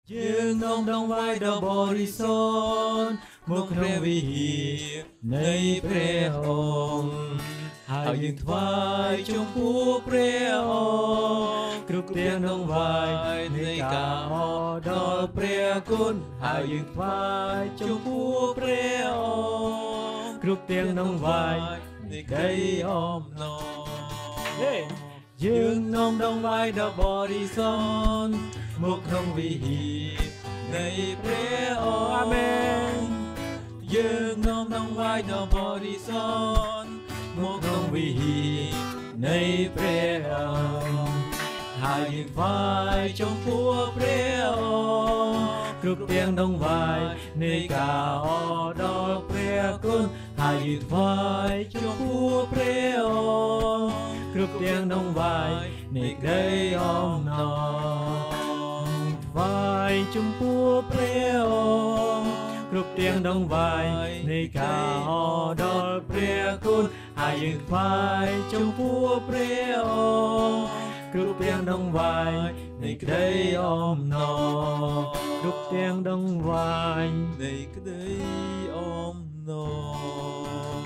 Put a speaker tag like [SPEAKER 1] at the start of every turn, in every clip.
[SPEAKER 1] យើងនាំដងវាយដ៏បរិសុទ្ធមកក្នុងវិហារនៃព្រះអង្គហើយយើងថ្វាយចំពោះព្រះអង្គគ្រប់ទាំងដងវាយនៃការអរដល់ព្រះគុណហើយយើងថ្វាយចំពោះព្រះអង្គគ្រប់ទាំងដងវាយនៃក្តីអំណរយើងនាំដងវាយដ៏បរិសុទ្ធមកក្នុងវិហារនៃព្រះអង្គអាមែនយើងនាំដងវាយដ៏បរិសុទ្ធមកក្នុងវិហារនៃព្រះអង្គហើយយើងថ្វាយចំពោះព្រះអង្គគ្រប់ទាំងដងវាយនៃការអរដល់ព្រះគុណហើយយើងថ្វាយចំពោះព្រះអង្គគ្រប់ទាំងដងវាយនៃក្តីអំណរថ្វាយចំពោះព្រះអង្គគ្រប់ទាំងដងវាយនៃការអរដល់ព្រះគុណហើយយើងថ្វាយចំពោះព្រះអង្គគ្រប់ទាំងដងវាយនៃក្តីអំណរគ្រប់ទាំងដងវាយនៃក្តីអំណរ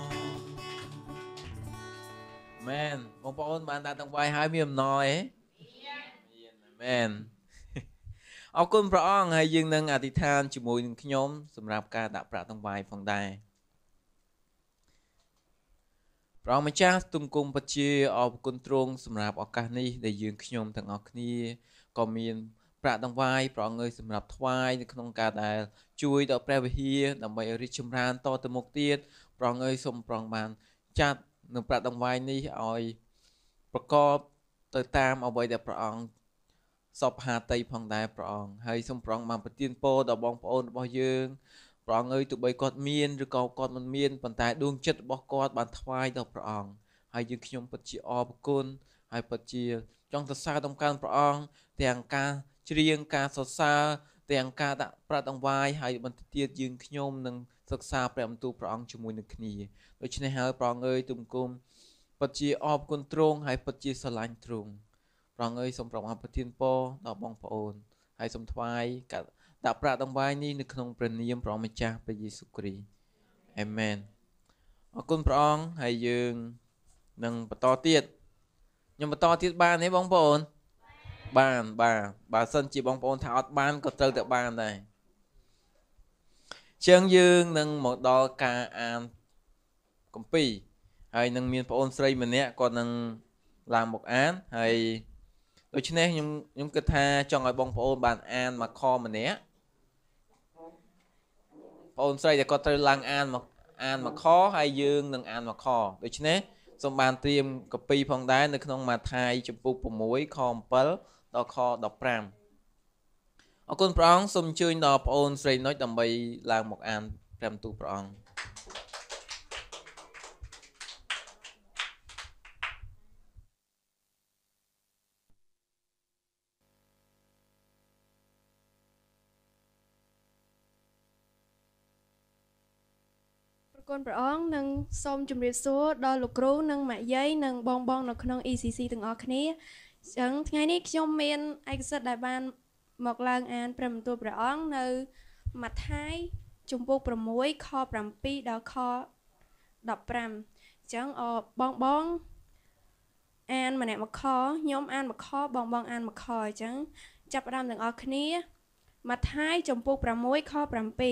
[SPEAKER 1] មែនបងប្អូនបានដាក់ដងវាយហើយមានអំណរទេមែនអរគុណព្រះអង្គហើយយើងនឹងអធិដ្ឋានជាមួយនឹងខ្ញុំសម្រាប់ការដាក់ប្រាក់ដងវាយផងដែរព្រះម្ចាស់ទុំគុំពិតជាអរគុណទ្រង់សម្រាប់ឱកាសនេះដែលយើងខ្ញុំទាំងអស់គ្នាក៏មានប្រាក់ដងវាយព្រះអង្គសម្រាប់ថ្វាយនៅក្នុងការដែលជួយដល់ព្រះវិហារដើម្បីឲ្យរីកចម្រើនតទៅមុខទៀតព្រះអង្គសូមប្រងបានចាត់នៅប្រាក់ដងវាយនេះឲ្យប្រកបទៅតាមអ្វីដែលព្រះអង្គសពហាតីផងដែរព្រះអង្គហើយសូមព្រះអង្គបានប្រទានពរដល់បងប្អូនរបស់យើងព្រះអង្គទោះបីគាត់មានឬក៏គាត់មិនមានប៉ុន្តែដួងចិត្តរបស់គាត់បានថ្វាយដល់ព្រះអង្គហើយយើងខ្ញុំពិតជាអរគុណហើយពិតជាចង់សរសើរដំណើរព្រះអង្គទាំងការច្រៀងការសរសើរទាំងការដាក់ប្រាក់ដងវាយហើយបន្តទៀតយើងខ្ញុំនឹងសិក្សាព្រះបន្ទូលព្រះអង្គជាមួយនឹងគ្នាដូច្នេះហើយព្រះអង្គទុំគុំពិតជាអរគុណទ្រង់ហើយពិតជាស្រឡាញ់ទ្រង់ព្រះអង្គសូមប្រទានប្រទានពរដល់បងប្អូនហើយសូមថ្វាយដាក់ប្រាក់ដងវាយនេះនៅក្នុងព្រះនាមព្រះម្ចាស់ព្រះយេស៊ូវគ្រីស្ទអាមែនអរគុណព្រះអង្គហើយយើងនឹងបន្តទៀតខ្ញុំបន្តទៀតបានទេបងប្អូនបានបើសិនជាបងប្អូនថាអត់បានក៏ត្រូវតែបានដែរជាងយើងនឹងមកដល់ការអានគម្ពីរហើយនឹងមានប្អូនស្រីម្នាក់គាត់នឹងឡើងមកអានហើយដូច្នេះខ្ញុំគិតថាចង់ឲ្យបងប្អូនបានអានមួយខម្នាក់បងស្រីដែលគាត់ត្រូវឡើងអានមួយខហើយយើងនឹងអានមួយខដូច្នេះសូមបានត្រៀមកពីផងដែរនៅក្នុងម៉ាថាយចំពុក6ខ7ដល់ខ15អរគុណព្រះអង្គសូមអញ្ជើញដល់បងស្រីនុចដើម្បីឡើងមកអានព្រះបន្ទូលព្រះអង្គ
[SPEAKER 2] គុណព្រះអង្គនិងសូមជម្រាបសួរដល់លោកគ្រូនិងម៉ាក់យាយនិងបងនៅក្នុង ECC ទាំងអស់គ្នាអញ្ចឹងថ្ងៃនេះខ្ញុំមានឯកសិទ្ធិដែលបានមកឡើងអានព្រះបន្ទូលព្រះអង្គនៅម៉ាថាយជំពូក6ខ7ដល់ខ15អញ្ចឹងបងអានម្នាក់មួយខខ្ញុំអានមួយខបងអានមួយខអញ្ចឹងចាប់ផ្ដើមទាំងអស់គ្នាម៉ាថាយជំពូក6ខ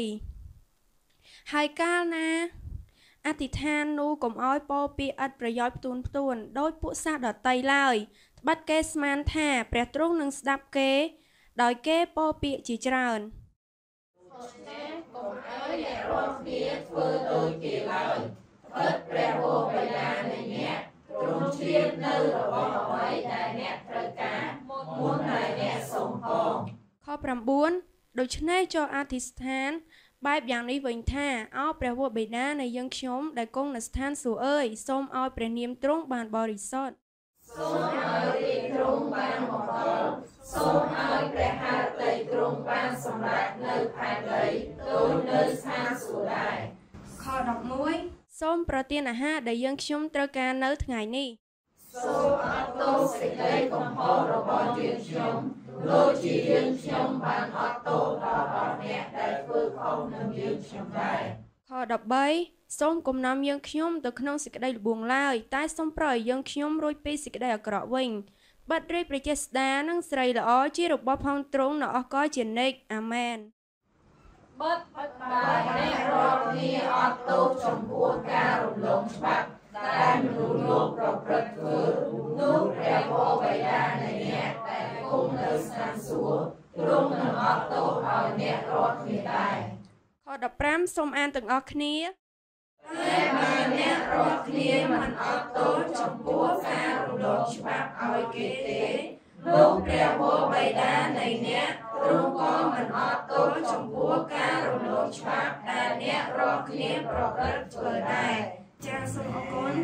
[SPEAKER 2] 7ហើយកាលណាអធិដ្ឋាននោះកុំឲ្យពោពាក្យឥតប្រយោជន៍ផ្ទួនដោយពួកសាសដតីឡើយត្បិតគេស្មានថាព្រះទ្រង់នឹងស្ដាប់គេដោយគេពោពាក្យជាច្រើន
[SPEAKER 3] កុំឲ្យអ្នករាល់គ្នាធ្វើដូចគេឡើយត្បិតព្រះវរបិតានៃអ្នកទ្រង់ជ្រាបនៅរបស់អ្វីដែលអ្នកត្រូវការមុនដែលអ្នកសូមផង
[SPEAKER 2] ខ9ដូច្នេះចូលអធិស្ឋានបែបយ៉ាងនេះវិញថាអោព្រះវរបិតានៃយើងខ្ញុំដែលគង់នៅស្ថានសួគ៌អើយសូមឲ្យព្រះនាមទ្រង់បានបរិសុទ្ធ
[SPEAKER 3] សូមឲ្យរាជទ្រង់បានមកដល់សូមឲ្យព្រះハរតីទ្រង់បានសម្រេចនៅផែនដីដូចនៅស្ថានសួគ៌ដែរ
[SPEAKER 2] ខ11សូមប្រទានអាហារដែលយើងខ្ញុំត្រូវការនៅថ្ងៃនេះ
[SPEAKER 3] សូមអត់ទោសសេចក្តីកំហុសរបស់យើងខ្ញុំដូចជាយើងខ្ញុំបានអត់ទោសដល់អ្នកដែលធ្វើខុសនឹងយើងខ្ញុំដែរ ខ 13 សូមគំនុំយើងខ្ញុំទៅក្នុងសេចក្តីល្បួងឡើយតែសូមប្រោយយើងខ្ញុំរួចពីសេចក្តីអាក្រក់វិញបាត់រាជប្រជាស្ដានិងស្រីល្អជារបស់ផងទ្រង់នៅអស់កលជានិច្ចអាមែនបើអ្នករាល់គ្នាអត់ទោសចំពោះការរំលងច្បាប់តែមនុស្សលោកប្រព្រឹត្តធ្វើនោះព្រះវរបិតានៃអ្នកដែលគង់នៅស្ថានសួគ៌ទ្រង់នឹងអត់ទោសឲ្យអ្នករាល់គ្នាដែរខ 15 សូមអានទាំងអស់គ្នាតែបើអ្នករាល់គ្នាមិនអត់ទោសចំពោះការរំលងច្បាប់ឲ្យគេទេនោះព្រះវរបិតានៃអ្នកទ្រង់ក៏មិនអត់ទោសចំពោះការរំលងច្បាប់ដែលអ្នករាល់គ្នាប្រព្រឹត្តធ្វើដែរចាសសូមអរគុណ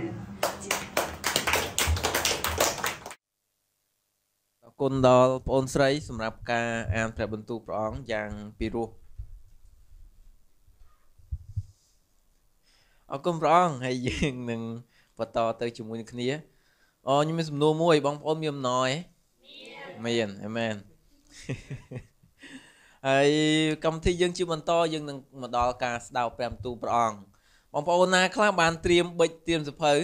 [SPEAKER 4] អរគុណដល់បងអូនស្រីសម្រាប់ការអានព្រះបន្ទូលព្រះអង្គយ៉ាងពីរោះអរគុណព្រះអង្គហើយយើងនឹងបន្តទៅជាមួយនឹងគ្នាអូខ្ញុំមានសំណួរមួយបងប្អូនមានអំណរទេមានអាមែនហើយកម្មវិធីយើងជាបន្តយើងនឹងមកដល់ការស្ដាប់ព្រះបន្ទូលព្រះអង្គបងប្អូនណាខ្លះបានត្រៀមបិចត្រៀមសភៅ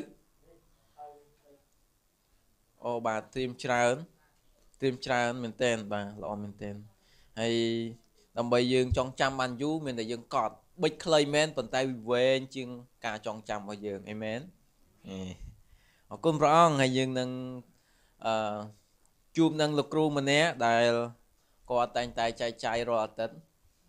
[SPEAKER 4] អូបាទត្រៀមច្រើនមែនតើបាទល្អមែនតើហើយដើម្បីយើងចងចាំបានយូរមានតែយើងកត់បិចខ្លីមែនប៉ុន្តែវាវែងជាងការចងចាំរបស់យើងអេមែនអរគុណព្រះអង្គហើយយើងនឹងជួបនឹងលោកគ្រូម្នាក់ដែលគាត់តែងតែចែកចាយរាល់អាទិត្យ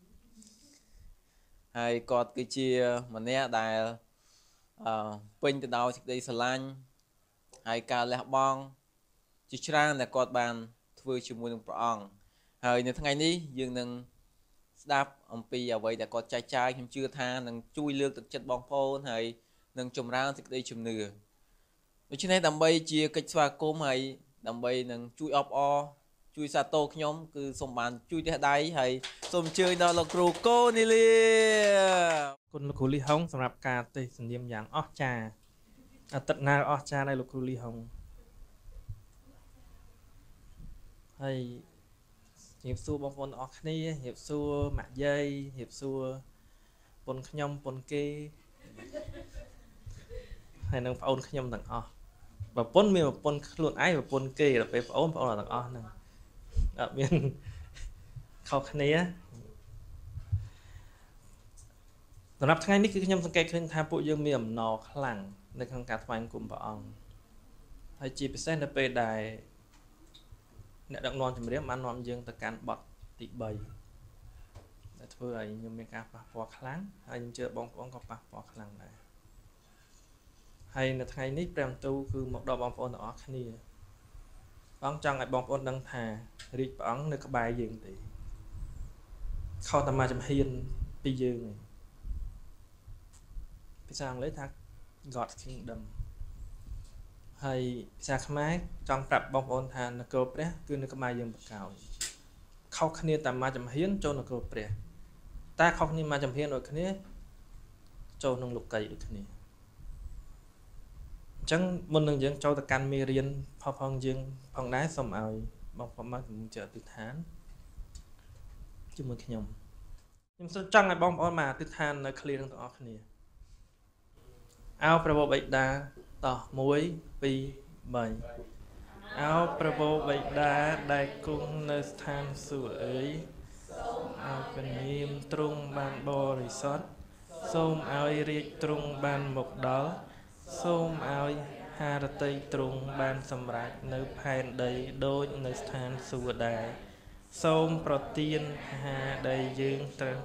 [SPEAKER 4] ហើយគាត់គឺជាម្នាក់ដែលពេញទៅដោយសេចក្តីស្រឡាញ់ហើយការលះបង់ជាច្រើនដែលគាត់បានធ្វើជាមួយនឹងព្រះអង្គហើយនៅថ្ងៃនេះយើងនឹងស្ដាប់អំពីអ្វីដែលគាត់ចែកចាយខ្ញុំជឿថានឹងជួយលើកទឹកចិត្តបងប្អូនហើយនឹងចម្រើនសេចក្តីជំនឿដូច្នេះដើម្បីជាកិច្ចស្វាគមន៍ហើយដើម្បីនឹងជួយអបអរជួយសាទរខ្ញុំគឺសូមបានជួយទះដៃហើយសូមអញ្ជើញដល់លោកគ្រូកូនីលី
[SPEAKER 1] គុណលោកគ្រូលីហុងសម្រាប់ការទេសនាមយ៉ាងអស្ចារ្យអតិថិណាអស្ចារ្យនៃលោកគ្រូលីហុងហើយជំរាបសួរបងប្អូនអរគ្នាជំរាបសួរម៉ាក់យាយជំរាបសួរពុនខ្ញុំពុនគេហើយនឹងបងប្អូនខ្ញុំទាំងអស់ប្រពន្ធមានប្រពន្ធខ្លួនឯងប្រពន្ធគេដល់ពេលបងប្អូនទាំងអស់ហ្នឹងអត់មានខុសគ្នាសម្រាប់ថ្ងៃនេះគឺខ្ញុំសង្កេតឃើញថាពួកយើងមានអំណរខ្លាំងនៅក្នុងការថ្វាយបង្គំព្រះអង្គហើយជាពិសេសនៅពេលដែលអ្នកដឹកនាំជំរាបបាននាំយើងទៅកាន់បទទី3ដែលធ្វើឲ្យខ្ញុំមានការប៉ះពាល់ខ្លាំងហើយខ្ញុំជឿបងប្អូនក៏ប៉ះពាល់ខ្លាំងដែរហើយនៅថ្ងៃនេះព្រះបន្ទូលគឺមកដល់បងប្អូនទាំងអស់គ្នាព្រះអង្គចង់ឲ្យបងប្អូនដឹងថារាជព្រះអង្គនៅក្បែរយើងទេខុសតែមកចំហៀនពីយើងឯងភាសាអង់គ្លេសថា God's Kingdom ហើយភាសាខ្មែរចង់ប្រាប់បងប្អូនថានគរព្រះគឺនៅក្បែរយើងបកោយខុសគ្នាតែមកចំហៀនចូលនគរព្រះតែខុសគ្នាមកចំហៀនដូចគ្នាចូលក្នុងលោកីដូចគ្នាអញ្ចឹងមុននឹងយើងចូលទៅកាន់មេរៀនផងយើងផងដែរសូមឲ្យបងប្អូនមកជឿអធិដ្ឋានជាមួយខ្ញុំសូមចង់ឲ្យបងប្អូនមកអធិដ្ឋាននៅ clear ទាំងអស់គ្នាអោព្រះបិតាតោះ1 2 3អោព្រះបិតាដែលគង់នៅស្ថានសួគ៌អើយសូមឲ្យព្រះនាមទ្រង់បានបរិសុទ្ធសូមឲ្យរាជទ្រង់បានមកដល់សូមឲ្យហារតីទ្រង់បានសម្រេចនៅផែនដីដូចនៅស្ថានសួគ៌ដែរសូមប្រទានអាហារដែលយើងត្រូវ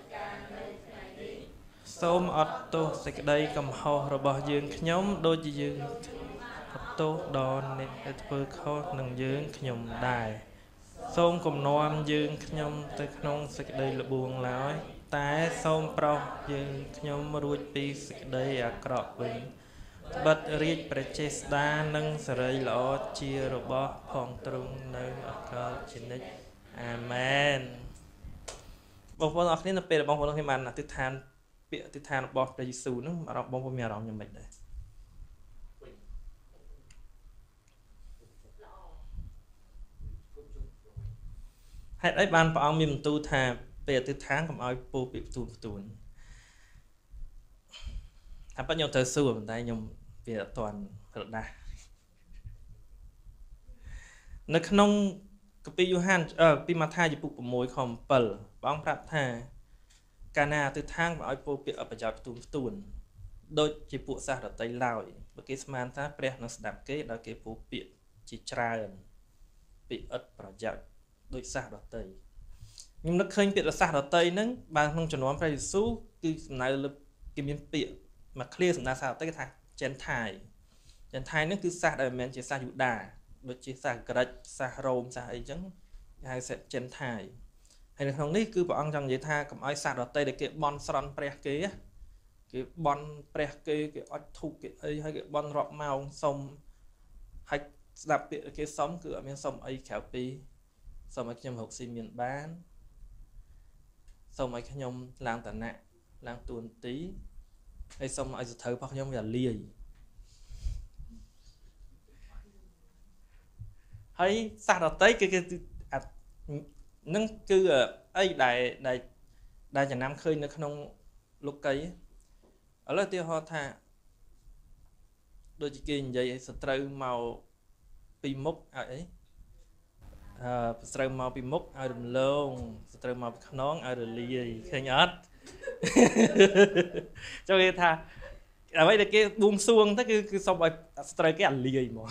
[SPEAKER 1] សូមអត់ទោសសេចក្តីកំហុសរបស់យើងខ្ញុំដូចជាយើងអត់ទោសដល់អ្នកដែលធ្វើខុសនឹងយើងខ្ញុំដែរសូមគំនុំយើងខ្ញុំទៅក្នុងសេចក្តីល្បួងឡើយតែសូមប្រោសយើងខ្ញុំរួចពីសេចក្តីអាក្រក់វិញបិទរាជប្រជាស្ដានិងសេរីល្អជារបស់ផងទ្រង់នៅអកលជានិច្ចអាមែនបងប្អូនអរគ្នានៅពេលបងប្អូនខ្ញុំបានអធិដ្ឋានពាក្យអធិដ្ឋានរបស់ព្រះយេស៊ូវហ្នឹងបងប្អូនមានអារម្មណ៍យ៉ាងម៉េចដែរ
[SPEAKER 5] hãy ấy ban bảo ông miền tu thà về từ tháng cầm oi po bị tu thà bắt nhau tới xưa mình đây nhung về toàn thật đa nơi không cái pi Johan pi Matthew chỉ phụ môi khom bờ bóng prap thà Cana từ tháng bảo oi po bị ởประจำtu đôi chỉ phụ sa ở tây lao bởi cái sman ta pre nó đạp cái đó cái po bị chỉ trai bị ớtประจำđôi sa ở tây nhưng nó khơi bị là sa ở tây nâng bàn không cho nó phải số cứ này là cái miếng bị mà clear sầm na sa tây cái thằng chén thai nó cứ sa đời men chỉ sa dụ đà đôi chỉ sa gạch sa rôm sa ấy chẳng hay sẽ chén thai hay là không ní cứ bảo ông trong vậy tha cầm ai sa ở tây để cái bon son pre kế cái bon pre kế cái ớt thục cái ấy hay cái bon rọp màu sông hay đạp cái sóng cửa miền sông ấy khéo pi xong mấy nhom học sinh miền bán xong mấy nhom lang tận nè lang tuần tí hay xong mấy giờ thở bắt nhom là lìa hay sao đó tới cái nâng cứ ấy đại nhà nam khơi nó không lúc cây ở đây tiêu họ thà đôi chỉ kia vậy sợi trâu màu pi mốc ấy sợi màu pi mốc ở đầm lông sợi màu nón ở đầm lì khay nhát cho cái thà ở đây là cái buông xuông thế cứ xong rồi sợi cái ảnh lì mà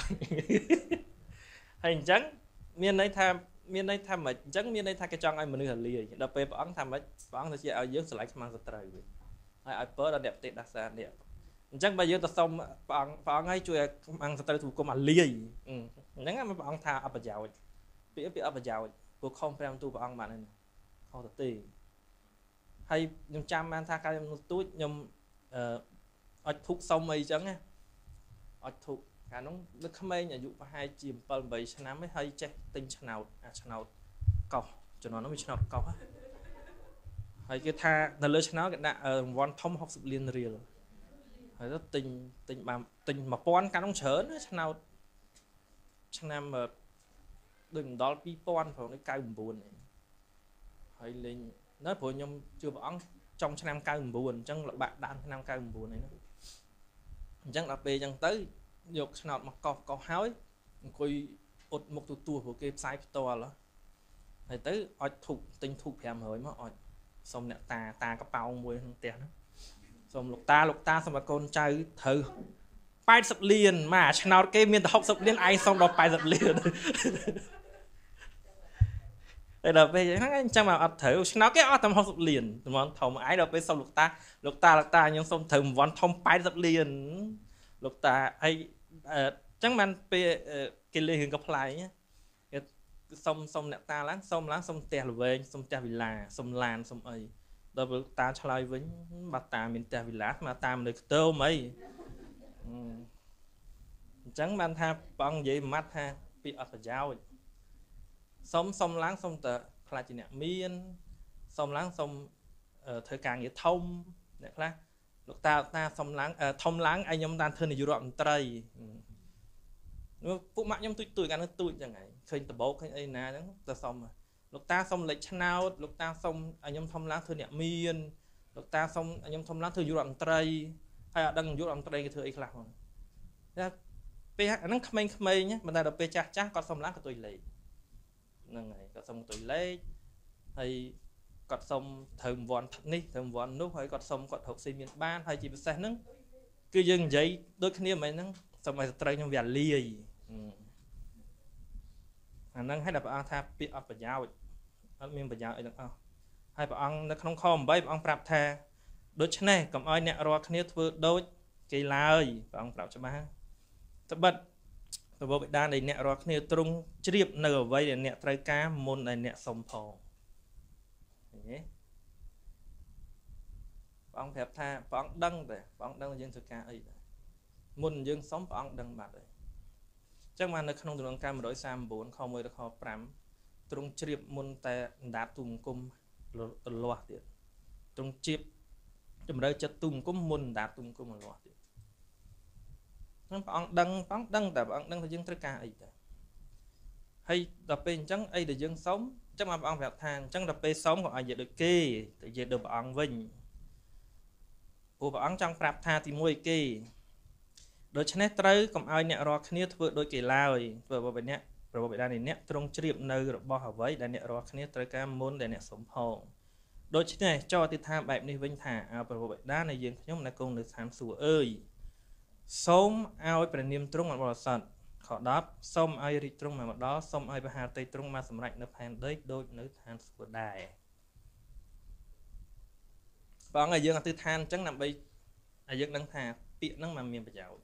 [SPEAKER 5] hình trắng miền đây tham mà trắng miền đây tham cái trong ai mà nuôi hạt lì đợt về bọn tham ấy bọn nó chỉ ở dưới sợi mang sợi ai ở bờ là đẹp tệ đặc sản đẹp chắc bây giờ ta xong bọn ấy chui mang sợi thủ công mà lì nhắn mà bọn thà ấp vào bị ấp vào cuộc không phải tu bọn bạn này không thật tì hay nhung chăm man tha cái túi nhung ở thuốc xong mây trắng á ở thuốc cả nó không mấy nhà dụ hai chìm bờ bảy năm mới hay chết tinh chnào cọc cho nó bị chnào cọc á hay cái tha là lỡ nó cái đạ von thông học sự liên riêng hay rất tình mà pon cả nó chớn chnào năm mà đừng đó pi pon phải cái cây buồn này hay lên nói phổ nhom chưa bỏng trong năm cây buồn chẳng là bạn đan năm cây buồn này nữa chẳng là về chẳng tới dục nào mà có hói coi ột một tua của cái sai to đó thầy tới ở tinh thục hẻm hỡi mà ở xong nè ta cái bao mùi không tiền xong lục ta xong mà con trai thử bay sập liền mà nào cái miền học sập liền ai xong đó bay sập liền đây là về anh chẳng mà thử nó cái tầm học sập liền mà thầu mà ai đâu về xong lục ta nhưng xong thử một thông bay sập liền lục ta hay chẳng man về cái lê hương gặp lại nhé xong nè ta láng xong tè về xong tè vì là xong làn xong ấy đó với ta trả lời với bà ta mình tè vì lá mà ta mình được tơ mấy chẳng man tha bằng vậy mắt ha bị ở giáo xong láng xong tờ là chỉ nè miên xong láng xong thời càng nghĩa thông nè là lúc ta xong láng thông láng anh em đang thân này dụ đoạn tây phụ mạng nhom tuổi cả nó tuổi chẳng ngày khơi tập bố khơi ấy nè ta xong mà lúc ta xong lệch channel lúc ta xong anh em thông láng thôi nhẹ miên lúc ta xong anh em thông láng thôi dụ đoạn tây hay là đăng dụ đoạn tây cái thứ ấy là ra pe nó khmei nhé mình ta đọc pe cha con xong láng của tôi lệ này con xong tôi lệ hay con xong thơm vòn thật ní thơm vòn lúc hay con xong con học sinh miền ban hay chỉ biết xe nâng cứ dừng giấy đôi khi mày nâng xong mày trai trong vẻ lì nâng hay là bạn tha bị ấp vào giáo ở miền vào giáo ấy được không hay bạn nó không khom bay bạn prap tha đôi chân này cầm ai nè rồi kia thưa đôi cây lai bạn prap cho má tập bật tập bộ bị đa này nè rồi kia trung triệp nở vây để nè trai cá môn này nè sông phò bạn phép tha bạn đăng dân thực ca ấy môn dương sống bạn đăng mặt đấy chắc mà nó không được cam đổi sam 4 không mới được họ 5 trung triệp môn ta đạp tùng cung loạt tiền trung triệp chấm đây chất tùng cung môn đạp tùng cung loạt tiền bạn đăng tại bạn đăng là dương tất cả ấy hay đập bên trắng ấy để dương sống chắc mà ông phép than chắc là pe sống còn ai giờ được kê tự giờ được ông vinh của ông trong phép than thì môi kê đôi chân tới còn ai nè rò khné vượt đôi kỳ lao vừa bên nè rồi bên đây nè trong chìm nơi rồi bỏ với đây nè rò khné tới cái môn đây nè sống hồn đôi chân này cho thì tham bài này vinh thả à rồi bên đá này dương nhóm này cùng được tham sủa ơi sống ao bên niềm trung mà bỏ sẵn họ đáp xong ai đi trung mà đó xong ai hà tây trung mà sầm lạnh nó phèn đấy đôi nữ than của đài và ngày dương là tư than chắc nằm bây ai dương đang thà tiện năng mà miền bây giờ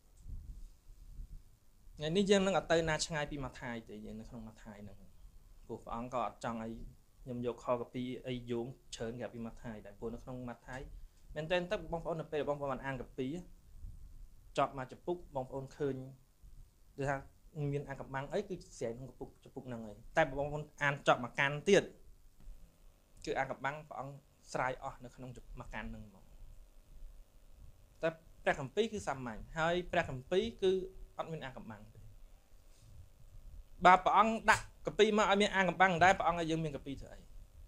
[SPEAKER 5] ngày ní dương nó ở tây na chẳng ai bị mặt thai thì dương nó không mặt thai nữa của ông có trong ai nhầm dục kho copy ai dùng chớn gặp bị mặt thai đại của nó không mặt thai bên trên tất bông phun là pe bông phun ăn copy chọn mà chụp bút bông phun khơi được ha miền ăn cặp băng ấy cứ xé chụp bút năng ấy tại bông phun ăn chọn mà can tiền cứ ăn cặp băng phẳng sai nó không chụp mà can năng màแต่แปลคำปีคือซ้ำใหม่ให้แปลคำปีคืออัดมินอ่างกับบังบาปองดักกับปีมาอัดมินอ่างกับบังได้ปองยังมีกับปีเถอะ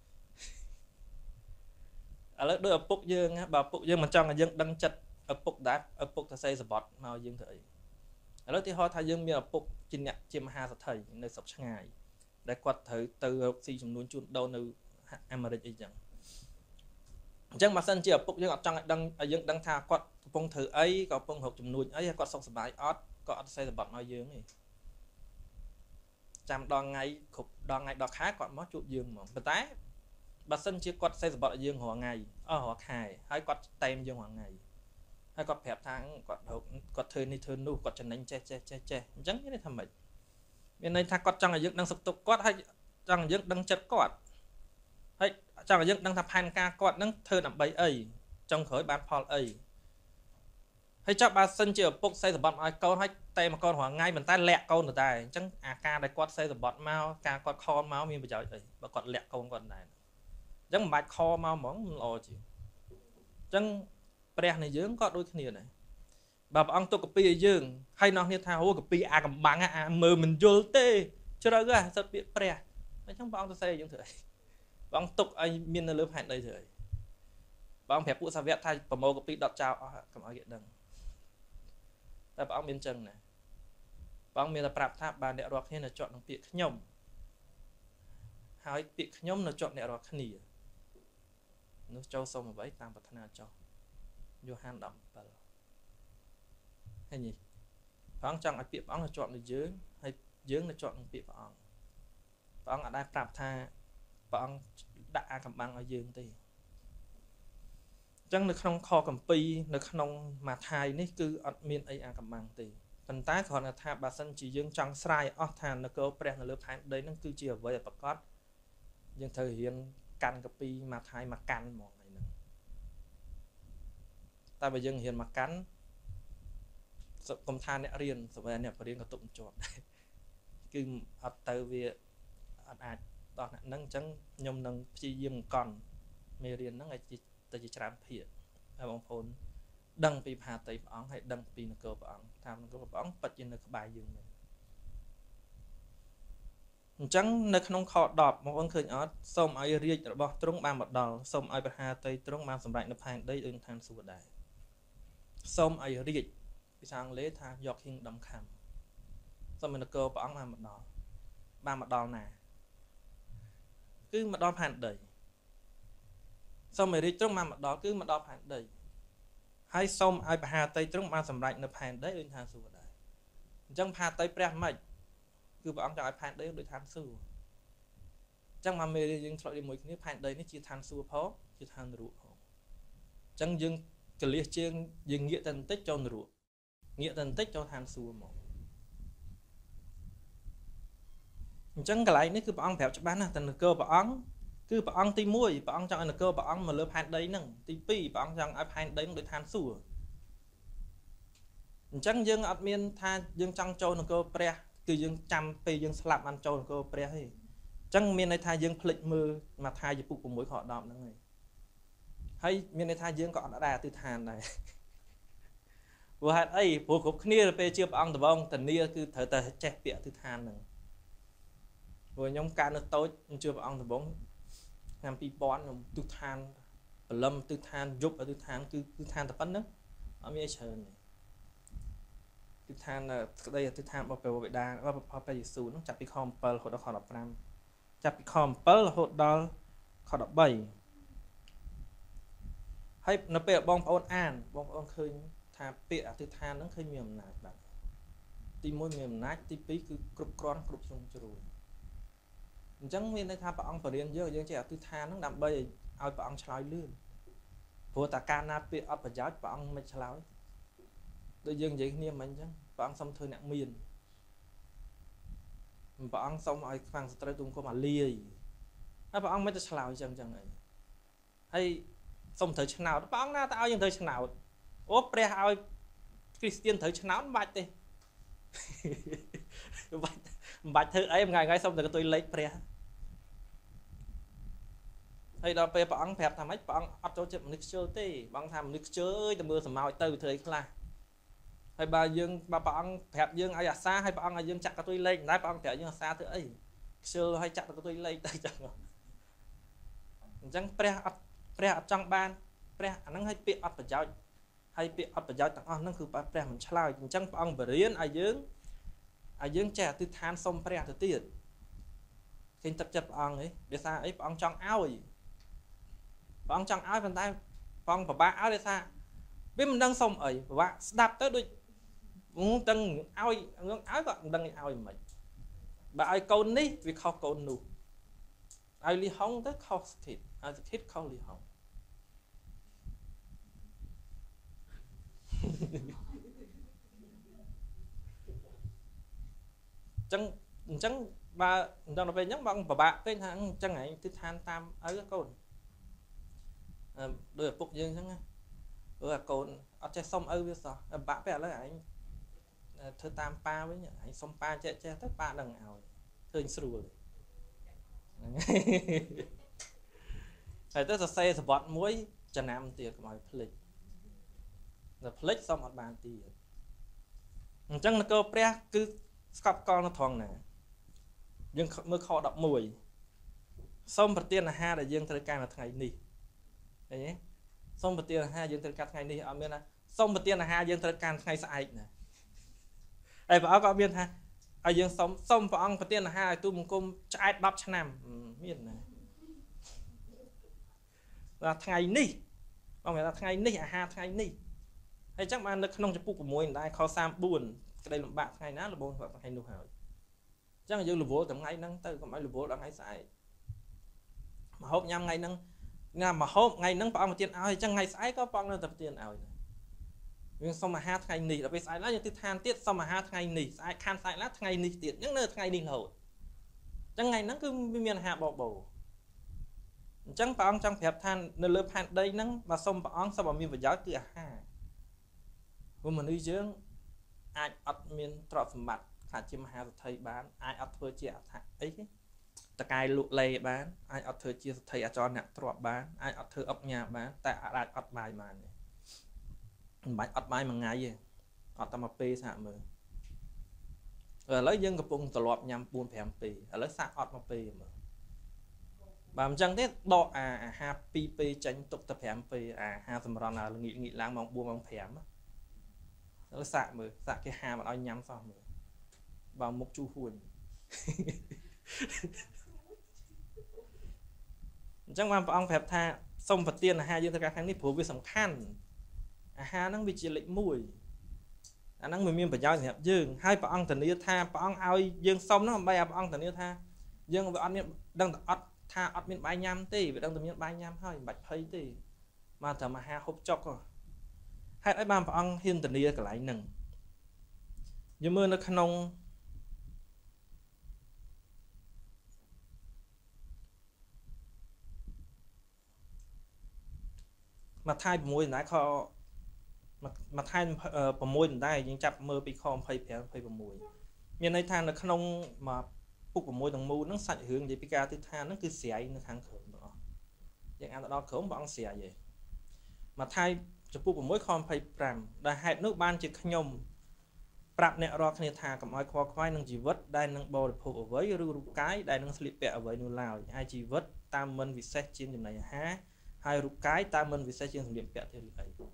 [SPEAKER 5] แล้วโดยปุกยังฮะบาปุกยังมันจังยังดังจัดปุกได้ปุกทะเซสปอร์ตมายังเถอะแล้วที่เขาทายยังมีปุกจินเนี่ยเจียมหาสัตย์ไทยในสัปดาห์ไงได้กวาดเถอะtừสี่จำนวนจุดโดนในอเมริกาอย่างจังมาสันเจียปุกยังอัดจังยังดังท่ากวาดปงถือไอ้ก็ปงหกจำนวนไอ้ก็ส่งสบายออดก็อัดใส่บัตรน้อยยืงนี่จำดองไงขุดดองไงดอกขาก่อนมอจุดยืงหมดแต่บัตรสันเจียกวาดใส่บัตรยืงหัวไงหัวไข่ให้กวาดเต็มยืงหัวไงให้กวาดแผลทั้งกวาดหกกวาดเธอนี่เธอนู่กวาดจะนั่งเจ๊จังนี่ได้ทำไมในท่ากวาดจังยังดังสุกตุกกวาดให้จังยังดังจัดกวาดให้จังยังดังทับพันกากวาดนั่งเธอหนับใบเอ้ยจังเขยบานพอลเอ้ยให้จับบาสันเจียปุกใส่สบัดไอ้ก้อนให้เตะมาก้อนหัวง่ายเหมือนใต้แหลกก้อนหรือใต้จังอาการได้กอดใส่สบัดเมาการกอดคอเมามีประโยชน์เลยบากอดแหลกก้อนก่อนได้จังบาดคอเมาหมองมันรอจีจังเปรี้ยในยืงก็ด้วยขี้เนี่ยแบบอังตัวกับปียืงให้น้องเนี่ยท่าหัวกับปีอากับบังมือมันโยลเต้เจอแล้วก็สัตว์เปรี้ยไม่จังบางตัวใส่ยังเถอะบางตุกไอ้มีนเลือบแผ่นเลยเถอะบางแผลปุสาเวทไทยประโมกับปีดอกเจ้ากับเอาเยอะดังแต่บางเป็นจังนะบางมีแต่ปรับท่าบานเดรอกนี่นะจอดน้องปีขย่มหายปีขย่มนะจอดเดรอกขณีนึกเจ้าส่งมาไว้ตามปัฒนาเจ้าโยฮันดำไปให้ยี่บางจังไอปีบางนะจอดในยืงให้ยืงนะจอดน้องปีบางได้ปรับท่าบางด่ากับบางเอายืงตีจังในขนมคอกับปีในขนมมาไทยนี่คืออัดมีนไออากับมังตีปัญตาขอนท่าบาสันจียังจังสายออกทานในเกลเปรย์ในเลือบไทยได้นั่นคือเจียวไว้ประกอบยังเธอเห็นกันกับปีมาไทยมากันมองอะไรนึงแต่ไปยังเห็นมากันกรมทานเนี่ยเรียนสมัยเนี่ยเรียนกระตุกจบคืออัดเตอร์เวียอัดอาจตอนนั้นจังยมนังจียิมก่อนไม่เรียนนั่งไอจีแต่จะจำเพียรบางคนดังปีพาไตปองให้ดังปีนเกอปองทำนเกอปองปัจจุบันบายยืนเลยจังในขนมขอดอบบางคนเคยอ๋อส้มไอเรียกระบอกตรงบางบัดดอลส้มไอประหาไตตรงบางสำหรับในพานได้อื่นทานสุดได้ส้มไอเรียกพิชางเละทางยอกหิงดำคำส้มในเกอปองบางบัดดอลบางบัดดอลน่ะคือบัดดอลผ่านได้ส้มไอริตรงมาหมดดอกคือมาดอกผ่านได้ให้ส้มไอประหาไตตรงมาสำหรับในผ่านได้อื่นทางสู้ได้จังผ่าไตแปรไม่คือบางจากไอผ่านได้โดยทางสู้จังมาเมย์ยังสลับดีมวยนี้ผ่านได้นี่จีทางสู้เพราะจีทางรู้จังยังกระเลียเชียงยังเงี้ยตันtích choรู้เงี้ยตันtích choทางสู้หมดจังกระไรนี่คือบางแบบจะบ้านนะแต่เกอร์บางคือปะอังตีมวยปะอังจังอันเกอร์ปะอังมาเลือบแผ่นได้นั่งตีปีปะอังจังไอแผ่นได้โดยทานสู้จังยังอัดเมียนทานยังจังโจนเกอร์เปรี้ยคือยังจำปียังสลับมันโจนเกอร์เปรี้ยให้จังเมียนในทานยังผลิตมือมาทายจะปลุกมวยขอดอมนั่งไงให้เมียนในทานยังก่อนได้ตีทานได้ว่าไอ้พวกเขาเนี่ยไปเชื่อปะอังตะบองแต่เนี่ยคือเธอแต่แจกเปียตีทานหนึ่งวព្រោះខ្ញុំការនៅតូចជឿព្រះអង្គដំបងឆ្នាំ2000ខ្ញុំទិដ្ឋានបលឹមទិដ្ឋានយប់ទិដ្ឋានគឺទិដ្ឋានតែប៉ុណ្្នឹងអត់មានអីច្រើនទេទិដ្ឋានក្តីទិដ្ឋានរបស់ព្រះបិតារបស់ព្រះយេស៊ូវនោះចាប់ពីខ7រហូតដល់ខ15ចាប់ពីខ7រហូតដល់ខ13ហើយនៅពេលបងប្អូនអានបងប្អូនឃើញថាពាក្យអធិដ្ឋានហ្នឹងឃើញមានអំណាចបាទទី1មានអំណាចទី2គឺគ្រប់គ្រាន់គ្រប់ជ្រុងជ្រោយអញ្ចឹងមានន័យថាព្រះអង្គបរៀនយើងចេះអធិដ្ឋានហ្នឹងដើម្បីឲ្យព្រះអង្គឆ្លើយលឿនព្រោះតែការណាពាក្យអត់ប្រយោជន៍ព្រះអង្គមិនឆ្លើយដូចយើងនិយាយគ្នាមិនអញ្ចឹងព្រះអង្គសុំធ្វើអ្នកមានព្រះអង្គសុំឲ្យខ្វាំងសត្រូវទុំគុំអាលាយហើយព្រះអង្គមិនទៅឆ្លើយអញ្ចឹងអីហើយសុំត្រូវឆ្នោតព្រះអង្គណាទៅឲ្យយើងត្រូវឆ្នោតអូព្រះឲ្យគ្រីស្ទានត្រូវឆ្នោតមិនបាច់ទេមិនបាច់ធ្វើអីថ្ងៃសុំតែកតុយលេខព្រះហើយដល់ពេលព្រះអង្គប្រាប់ថាម៉េចព្រះអង្គអត់ចូលចិត្តមនុស្សខ្ជិលទេព្រះអង្គថាមនុស្សខ្ជិលអើយទៅមើលសម្ោចទៅធ្វើអីខ្លះហើយបើព្រះអង្គប្រាប់យើងឲ្យអាសាហើយព្រះអង្គឲ្យយើងចាក់កតុយលេខមិនដែរព្រះអង្គប្រាប់យើងអាសាធ្វើអីខ្ជិលហើយចាក់កតុយលេខទៅចឹងអញ្ចឹងព្រះអត់ចង់បានព្រះអាហ្នឹងឲ្យពាក្យអត់ប្រយោជន៍ហើយពាក្យអត់ប្រយោជន៍ទាំងអស់ហ្នឹងគឺព្រះមិនឆ្លើយអញ្ចឹងព្រះអង្គបរៀនឲ្យយើងចេះអធិដ្ឋានសុំព្រះទៅទៀតឃើញទឹកចិត្តព្រះអង្គឯងដោយសារអីព្រះអង្គចង់ឲ្យប៉ុន្តែព្រះអង្គពិបាកឲ្យដោយសារវាមិនដឹងសុំអីពិបាកស្ដាប់ទៅដូចទាំងឲ្យក៏មិនដឹងឲ្យមិនបើឲ្យកូននេះវាខុសកូននោះឲ្យលីហុងទៅខុសស្ថិតឲ្យស្ថិតខុសលីហុងអញ្ចឹងបើដល់ពេលអញ្ចឹងបងពិបាកពេកថាអញ្ចឹងឯងទិដ្ឋានតាមឪកូនដោយឪពុកយើងអញ្ចឹងព្រោះអាកូនអត់ចេះសុំឪវាសោះបាក់ពេលឥឡូវឯងធ្វើតាមប៉ាវិញឯងសុំប៉ាចេះទៅប៉ាដឹងឲ្យឃើញស្រួលហើយទៅសរសេរសវត្តមួយចំណាំទៀតកុំឲ្យភ្លេចដល់ភ្លេចសុំអត់បានទៀតអញ្ចឹងនគរព្រះគឺស្កប់កល់នៅត្រង់ណាយើងមើលខ11សូមប្រទានអាហារដែលយើងត្រូវការនៅថ្ងៃនេះឃើញទេសូមប្រទានអាហារយើងត្រូវការថ្ងៃនេះអត់មានណាសូមប្រទានអាហារយើងត្រូវការថ្ងៃស្អែកណាហើយព្រះអង្គក៏មានថាឲ្យយើងសូមព្រះអង្គប្រទានអាហារឲ្យទូបង្គំឆ្អែត10ឆ្នាំមានណាថាថ្ងៃនេះបងមានថាថ្ងៃនេះអាហារថ្ងៃនេះហើយអញ្ចឹងបាននៅក្នុងចំពុក6ដែរខ34ក្តីលំបាកថ្ងៃណាលំបូរថ្ងៃនោះហើយអញ្ចឹងយើងរវល់ថ្ងៃហ្នឹងទៅកុំឲ្យរវល់ដល់ថ្ងៃស្អែកម្ហូបញ៉ាំថ្ងៃហ្នឹងណាម្ហូបថ្ងៃហ្នឹងព្រះអង្គប្រទានឲ្យអញ្ចឹងថ្ងៃស្អែកក៏ព្រះអង្គនៅតែប្រទានឲ្យយើងសុំអាហារថ្ងៃនេះដល់ពេលស្អែកឡើងយើងទិដ្ឋានទៀតសុំអាហារថ្ងៃនេះស្អែកខានស្អែកឡើងថ្ងៃនេះទៀតអញ្ចឹងនៅថ្ងៃនេះរហូតអញ្ចឹងថ្ងៃហ្នឹងគឺមានអាហារបបោអញ្ចឹងព្រះអង្គចង់ប្រាប់ថានៅលើផែនដីហ្នឹងបើសុំព្រះអង្គសុំឲ្យមានប្រយោជន៍គឺអាហារព្រោះមនុស្សយើងអាចអត់មានទ្រព្យសម្បត្តិខ្លះជាមហាសេដ្ឋីបានអាចអត់ធ្វើជាអដ្ឋអីទេតកែលក់លេបានអាចអត់ធ្វើជាសេដ្ឋីអាចរអ្នកទ្រព្យបានអាចអត់ធ្វើអុកញ៉ាបានតែអាចអត់បាយបានទេមិនបាច់អត់បាយមួយថ្ងៃទេអត់តែមួយពេលសាកមើលឥឡូវយើងកំពុងត្រឡប់ញ៉ាំ 4-5 ពេលឥឡូវសាកអត់មួយពេលមើលបើមិនចឹងទេដកអាហារ2ពេលចេញទុកតែ5ពេលអាហារសម្រន់ល្ងាចឡើងម៉ោង 4 ម៉ោង 5ឥឡូវសាកមើលសាកគេហាមអត់ឲ្យញ៉ាំសោះមើលបើមុខជូរហួនអញ្ចឹងបានព្រះអង្គប្រាប់ថាសូមប្រទានអាហារយើងត្រូវការខាងនេះព្រោះវាសំខាន់អាហារហ្នឹងវាជាលេខ1អាហ្នឹងវាមានប្រយោជន៍សម្រាប់យើងហើយព្រះអង្គធានាថាព្រះអង្គឲ្យយើងសុំហ្នឹងដើម្បីឲ្យព្រះអង្គធានាថាយើងវាអត់មានដឹងតែអត់ថាអត់មានបាយញ៉ាំទេវាដឹងតែមានបាយញ៉ាំហើយមិនបាច់ភ័យទេមកតែអាហារហូបចុកហេតុអីបានព្រះអង្គហ៊ានធានាកន្លែងហ្នឹងយើងមើលនៅក្នុងម៉ាថាយ6ដែរខម៉ាថាយ6ដែរយើងចាប់មើលពីខ25 26មានន័យថានៅក្នុងមកពុក6ទាំងមូលហ្នឹងសាច់រឿងនិយាយពីការអធិដ្ឋានហ្នឹងគឺស្រ័យនៅខាងក្រោមបងយើងអានទៅដល់ក្រោមព្រះអង្គស្រ័យឯងម៉ាថាយចំពុក6ខ25ដែលហេតុនោះបានជាខ្ញុំប្រាប់អ្នករាល់គ្នាថាកុំឲ្យខ្វល់ខ្វាយនឹងជីវិតដែលនឹងបរិភោគអ្វីឬរូបកាយដែលនឹងស្លៀកពាក់អ្វីនោះឡើយហើយជីវិតតាមមិនវិសេសជាងចំណីអាហារហើយរូបកាយតាមមិនវិសេសជាងសម្លៀកពាក់ទេឬអីខ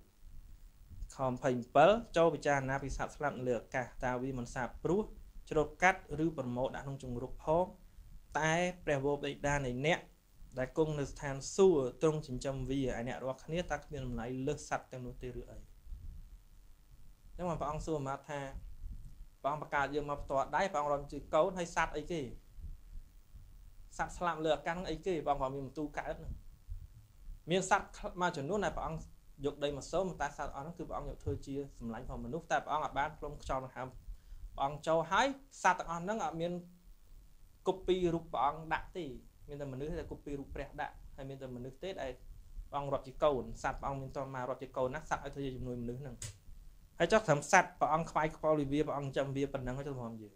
[SPEAKER 5] 27ចូលពិចារណាពីសត្វស្លាប់នៅលើអាកាសតើវាមិនសាបព្រោះច្រូតកាត់ឬប្រមូលដាក់ក្នុងជង្រុកផងតែព្រះវរបិតានៃអ្នកដែលគង់នៅស្ថានសួគ៌ទ្រង់ចិញ្ចឹមវាឲ្យអ្នករាល់គ្នាតើគ្មានតម្លៃលើសសត្វទាំងនោះទេឬអីចឹងមកព្រះអង្គសួរមកថាព្រះអង្គបង្កើតយើងមកផ្ទាល់ដៃព្រះអង្គរំជឿកូនហើយសត្វអីគេសត្វស្លាប់លើអាកាសអីគេព្រះអង្គក៏មានបន្ទូកើតហ្នឹងមានសត្វមួយចំនួនដែលព្រះអង្គយកដីមកសូមតែសត្វអស់ហ្នឹងគឺព្រះអង្គយកធ្វើជាសម្លាញ់ផងមនុស្សតែព្រះអង្គអាចបានផ្លុំខ្យល់ដង្ហើមព្រះអង្គចូលហើយសត្វទាំងអស់ហ្នឹងអត់មានកុបពីរូបព្រះអង្គដាក់ទេមានតែមនុស្សដែលកុបពីរូបព្រះដាក់ហើយមានតែមនុស្សទេដែលព្រះអង្គរាប់ជាកូនសត្វព្រះអង្គមានតមករាប់ជាកូនណាសត្វឲ្យធ្វើជាជំនួយមនុស្សហ្នឹងហើយចុះត្រឹមសត្វព្រះអង្គខ្វាយខ្វល់វិវាព្រះអង្គចាំវាប៉ុណ្ណឹងហើយទៅព្រមយើង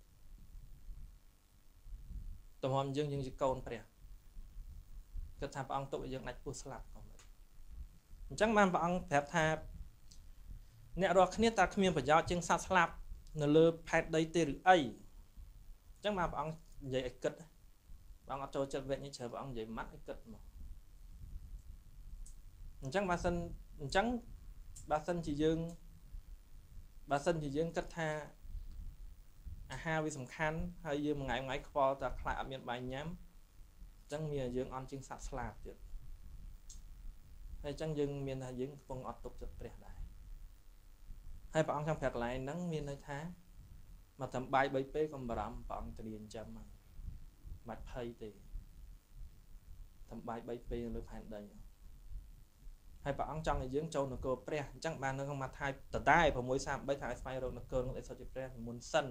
[SPEAKER 5] ទំហំយើងជាកូនព្រះគិតថាព្រះអង្គទុកឲ្យយើងដាច់ពោះស្លាប់ក៏មិនអញ្ចឹងបានព្រះអង្គប្រាប់ថាអ្នករាល់គ្នាតើគ្មានប្រយោជន៍ជាងសត្វស្លាប់នៅលើផែនដីទេឬអីអញ្ចឹងបានព្រះអង្គនិយាយឲ្យគិតព្រះអង្គអត់ចូលចិត្តវគ្គនេះច្រើនព្រះអង្គនិយាយម៉ាត់ឲ្យគិតមកអញ្ចឹងបើសិនជាយើងគិតថាអាហារវាសំខាន់ហើយយើងមួយថ្ងៃខ្វល់តែខ្លាចអត់មានបាយញ៉ាំអញ្ចឹងមានយើងអន់ជាងសត្វស្លាប់ទៀតហើយអញ្ចឹងយើងមានថាយើងកំពុងអត់ទុកចិត្តព្រះដែរហើយព្រះអង្គចង់ប្រាប់កន្លែងហ្នឹងមានន័យថាមកតាមបាយ3ពេលក៏បារម្ភព្រះអង្គធានាចិញ្ចឹមហ្នឹងមិនភ័យទេតាមបាយ3ពេលលើផែនដីហើយព្រះអង្គចង់ឲ្យយើងចូលនគរព្រះអញ្ចឹងបាននៅក្នុងម៉ាថាយតតែ6:33ថាឲ្យស្វែងរកនគរនោះដែលសុទ្ធជាព្រះមុនសិន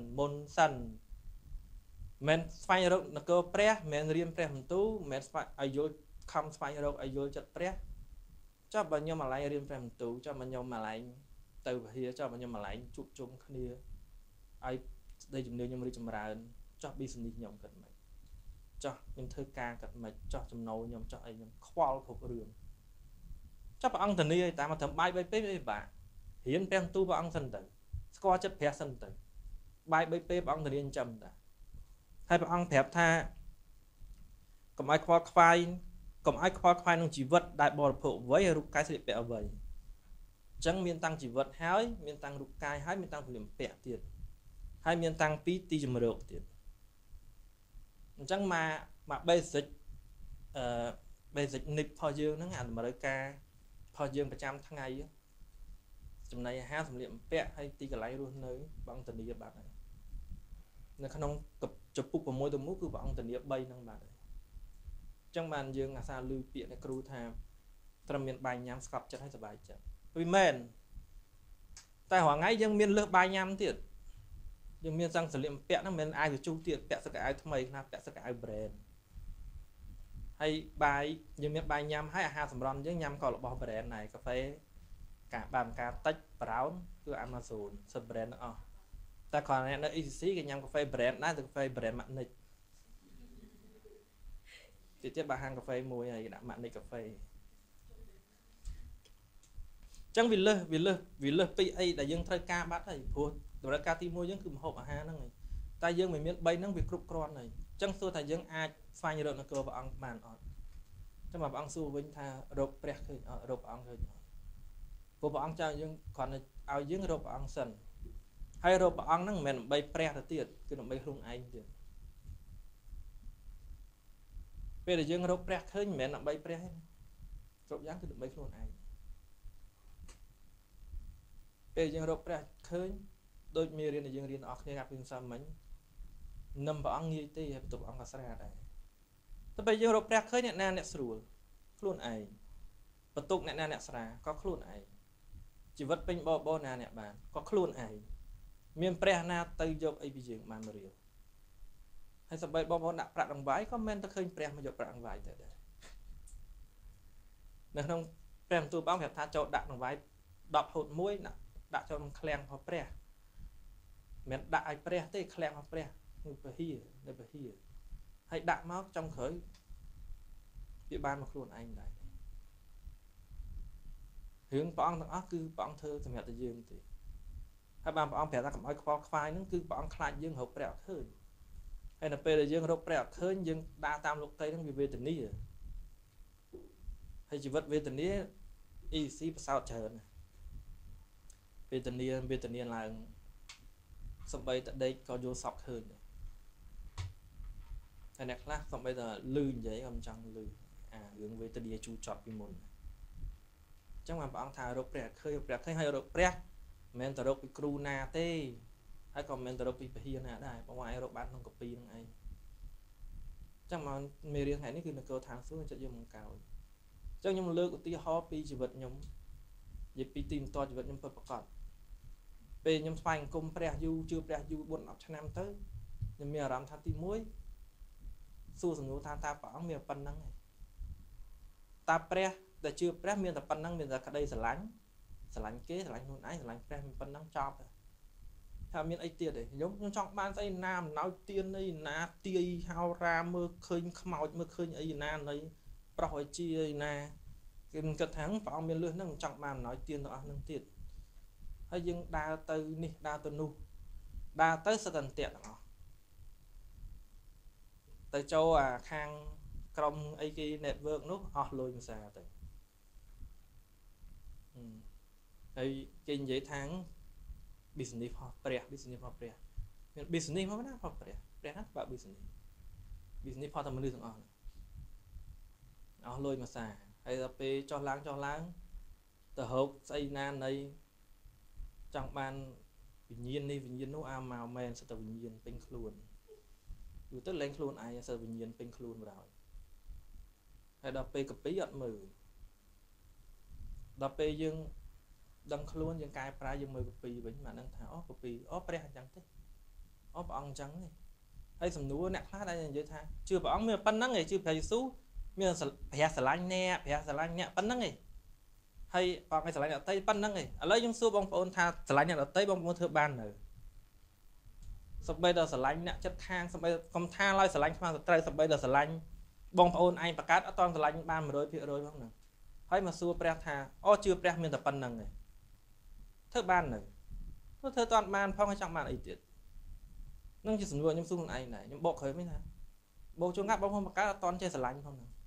[SPEAKER 5] មិនស្វែងរកនគរព្រះមិនរៀនព្រះបន្ទូលមិនស្វែងឲ្យយល់ខំស្វែងរកឲ្យយល់ចិត្តព្រះចុះបើខ្ញុំម្លែងរៀនព្រះបន្ទូលចុះបើខ្ញុំម្លែងទៅវិហារចុះបើខ្ញុំម្លែងជួបជុំគ្នាឲ្យស្ដីជំនឿខ្ញុំរីកចម្រើនចុះ business ខ្ញុំគិតមិនចុះខ្ញុំធ្វើការគិតមិនចុះចំណូលខ្ញុំចុះអីខ្ញុំខ្វល់គ្រប់រឿងចុះព្រះអង្គធានាឲ្យតាមមកធ្វើបាយ3ពេលវាពិបាករៀនព្រះបន្ទូលព្រះអង្គសិនទៅស្គាល់ចិត្តព្រះសិនទៅបាយ3ពេលព្រះអង្គធានាចិញ្ចឹមតាហើយព្រះអង្គប្រាប់ថាកុំឲ្យខ្វល់ខ្វាយនឹងជីវិតដែលបរិភោគអ្វីហើយរូបកាយស្លៀកពាក់អ្វីអញ្ចឹងមានតាំងជីវិតហើយមានតាំងរូបកាយហើយមានតាំងពលិមពាក់ទៀតហើយមានតាំងពីទីជំរកទៀតអញ្ចឹងមក basic need របស់យើងហ្នឹងអាតម្រូវការរបស់យើងប្រចាំថ្ងៃចំណីអាហារសម្លៀកបំពាក់ហើយទីកន្លែងរស់នៅព្រះអង្គធានាបាត់ហើយនៅក្នុងចំពុក6ទៅ1គឺព្រះអង្គធានា3ហ្នឹងបាត់ហើយអញ្ចឹងបានយើងអាសាឮពាក្យនៃគ្រូថាត្រឹមមានបាយញ៉ាំស្កប់ចិត្តហើយសប្បាយចិត្តវាមែនតែរាល់ថ្ងៃយើងមានលើសបាយញ៉ាំទៀតយើងមានសង្ឃសម្លៀកបំពាក់ហ្នឹងមិនអាយទៅជូរទៀតពាក់សឹកអាវថ្មីខ្លះពាក់សឹកអាវ brand ហើយបាយយើងមានបាយញ៉ាំហើយអាហារសម្រន់យើងញ៉ាំក៏របស់ brand ដែរកាហ្វេការតិច brown គឺ Amazon សិត brand ទាំងអស់តែគ្រាន់តែនៅ ECC គេញ៉ាំកាហ្វេ brand ដែរតែកាហ្វេ brand Magnic ទៀតបើហាងកាហ្វេមួយហើយដាក់ Magnic កាហ្វេអញ្ចឹងវាលើសពីអីដែលយើងត្រូវការបាត់ហើយព្រោះតម្រូវការទី1យើងគឺម្ហូបអាហារហ្នឹងហើយតែយើងមិនមាន3ហ្នឹងវាគ្រប់គ្រាន់ហើយអញ្ចឹងសួរថាយើងអាចស្វែងរកនគរព្រះអង្គបានអត់ចាំមកព្រះអង្គសួរវិញថារកព្រះឃើញអត់រកព្រះអង្គឃើញអត់ព្រោះព្រះអង្គចង់យើងគ្រាន់តែឲ្យយើងរកព្រះអង្គសិនហើយរកព្រះអង្គហ្នឹងមិនមែនដើម្បីព្រះទៅទៀតគឺដើម្បីខ្លួនឯងទៀតពេលដែលយើងរកព្រះឃើញមិនមែនដើម្បីព្រះទេគ្រប់យ៉ាងគឺដើម្បីខ្លួនឯងពេលយើងរកព្រះឃើញដូចមេរៀនដែលយើងរៀនអស់គ្នាកាលពីសាមញ្ញនឹមព្រះអង្គងាយទេហើយបន្ទប់ព្រះអង្គក៏ស្រាលដែរតែពេលយើងរកព្រះឃើញអ្នកណាអ្នកស្រួលខ្លួនឯងបន្ទុកអ្នកណាអ្នកស្រាក៏ខ្លួនឯងជីវិតពេញបបោណាអ្នកបានក៏ខ្លួនឯងមានព្រះណាទៅយកអីពីយើងបានមករៀលហើយសម្បីបងប្អូនដាក់ប្រាក់ដង្វាយក៏មិនទៅឃើញព្រះមកយកប្រាក់ដង្វាយទៅដែរនៅក្នុងព្រះបន្ទូលព្រះអង្គប្រាប់ថាចូលដាក់ដង្វាយ10ហូត1ដាក់ចូលក្នុងឃ្លាំងរបស់ព្រះមិនដាក់ឲ្យព្រះទេឃ្លាំងរបស់ព្រះនៅពហិនៅពហិហើយដាក់មកចុងក្រោយវាបានមកខ្លួនឯងដែររឿងព្រះអង្គទាំងអស់គឺព្រះអង្គធ្វើសម្រាប់តែយើងទេហើយបានព្រះអង្គប្រាប់ថាកុំឲ្យខ្វល់ខ្វាយហ្នឹងគឺព្រះអង្គខ្លាចយើងរកព្រះអត់ឃើញហើយនៅពេលដែលយើងរកព្រះអត់ឃើញយើងដើរតាមលោកតីហ្នឹងវាវេទនាហើយជីវិតវេទនា EC ប្រសោតច្រើនវេទនាឡើងសំបីតដេកក៏យល់សក់ឃើញដែរហើយអ្នកខ្លះសំបីតលឺនិយាយក៏មិនចង់លឺរឿងវេទនាជូរចត់ពីមុនអញ្ចឹងបានព្រះអង្គថារកព្រះឃើញហើយរកព្រះមិនមែនទៅរកពីគ្រូណាទេហើយក៏មិនមែនទៅរកពីពហិណាដែរបងឯងរកបានក្នុងកពីហ្នឹងឯងអញ្ចឹងមកមេរៀនថ្ងៃនេះគឺនគរឋានសួគ៌ចិត្តយើងបង្កើតអញ្ចឹងខ្ញុំលើកឧទាហរណ៍ពីជីវិតខ្ញុំនិយាយពីទីបន្ទាត់ជីវិតខ្ញុំពិតប្រាកដពេលខ្ញុំស្វែងគុំព្រះយូរជឿព្រះយូរ4 10ឆ្នាំទៅខ្ញុំមានអារម្មណ៍ថាទី1សួរសំណួរថាតើព្រះអង្គមានប៉ុណ្ណឹងឯងតើព្រះដែលជឿព្រះមានតែប៉ុណ្ណឹងមានតែក្តីស្រឡាញ់គេស្រឡាញ់ខ្លួនឯងស្រឡាញ់ព្រះមានប៉ុណ្ណឹងចប់ថាមានអីទៀតទេខ្ញុំចង់បានស្អីណាអំណោយទានអីណាទាយហោរាមើលឃើញខ្មោចមើលឃើញអីណានៃប្រុសឲ្យជាអីណាគេគិតថាព្រះអង្គមានលឿនហ្នឹងចង់បានអំណោយទានទាំងអស់ហ្នឹងទៀតហើយយើងដើរទៅនេះដើរទៅនោះដើរទៅសតន្តិទាំងអស់ទៅចូលអាខាងក្រុមអីគេ network នោះអស់លុយភាសាទៅហើយគេនិយាយថា business ផងព្រះ business ផងព្រះមាន business មកណាផងព្រះណាបើ business ផងតែមនុស្សទាំងអស់អស់លុយភាសាហើយដល់ពេលចុះឡើងទៅហូបស្អីណានៃចង់បានវិញ្ញាណនេះវិញ្ញាណនោះមកមែនសិតតែវិញ្ញាណពេញខ្លួនយូរទៅលែងខ្លួនឯងសិតវិញ្ញាណពេញខ្លួនបណ្ដោយហើយដល់ពេលកពីអត់មើលដល់ពេលយើងដឹងខ្លួនយើងកែប្រែយើងមើលកពីវិញមកដឹងថាអូកពីអូព្រះអញ្ចឹងទេអូព្រះអង្គអញ្ចឹងទេហើយសំណួរអ្នកខ្លះដែលនិយាយថាជឿព្រះអង្គមានប៉ុណ្ណឹងឯងជឿព្រះយេស៊ូវមានព្រះស្រឡាញ់អ្នកប៉ុណ្ណឹងឯងហើយបងឲ្យស្រឡាញ់អ្នកដទៃប៉ុណ្ណឹងឯងឥឡូវខ្ញុំសួរបងប្អូនថាស្រឡាញ់អ្នកដទៃបងប្អូនធ្វើបាននៅសម្បីតែស្រឡាញ់អ្នកចិត្តខាងសម្បីកុំថាឡើយស្រឡាញ់ខ្មាំងសត្រូវសម្បីតែស្រឡាញ់បងប្អូនឯងប្រកាសអត់តស្រឡាញ់បាន 100% ផងហ្នឹងហើយមកសួរព្រះថាអូជឿព្រះមានតែប៉ុណ្្នឹងឯងធ្វើបាននៅធ្វើតន់បានផងហើយចង់បានអីទៀតនឹងជាសំណួរខ្ញុំសួរខ្លួនឯងដែរខ្ញុំបកក្រោយមិនថាបោកជួងងាប់បងប្អូនប្រកាសអត់តន់ចេះស្រឡាញ់ផងហ្នឹង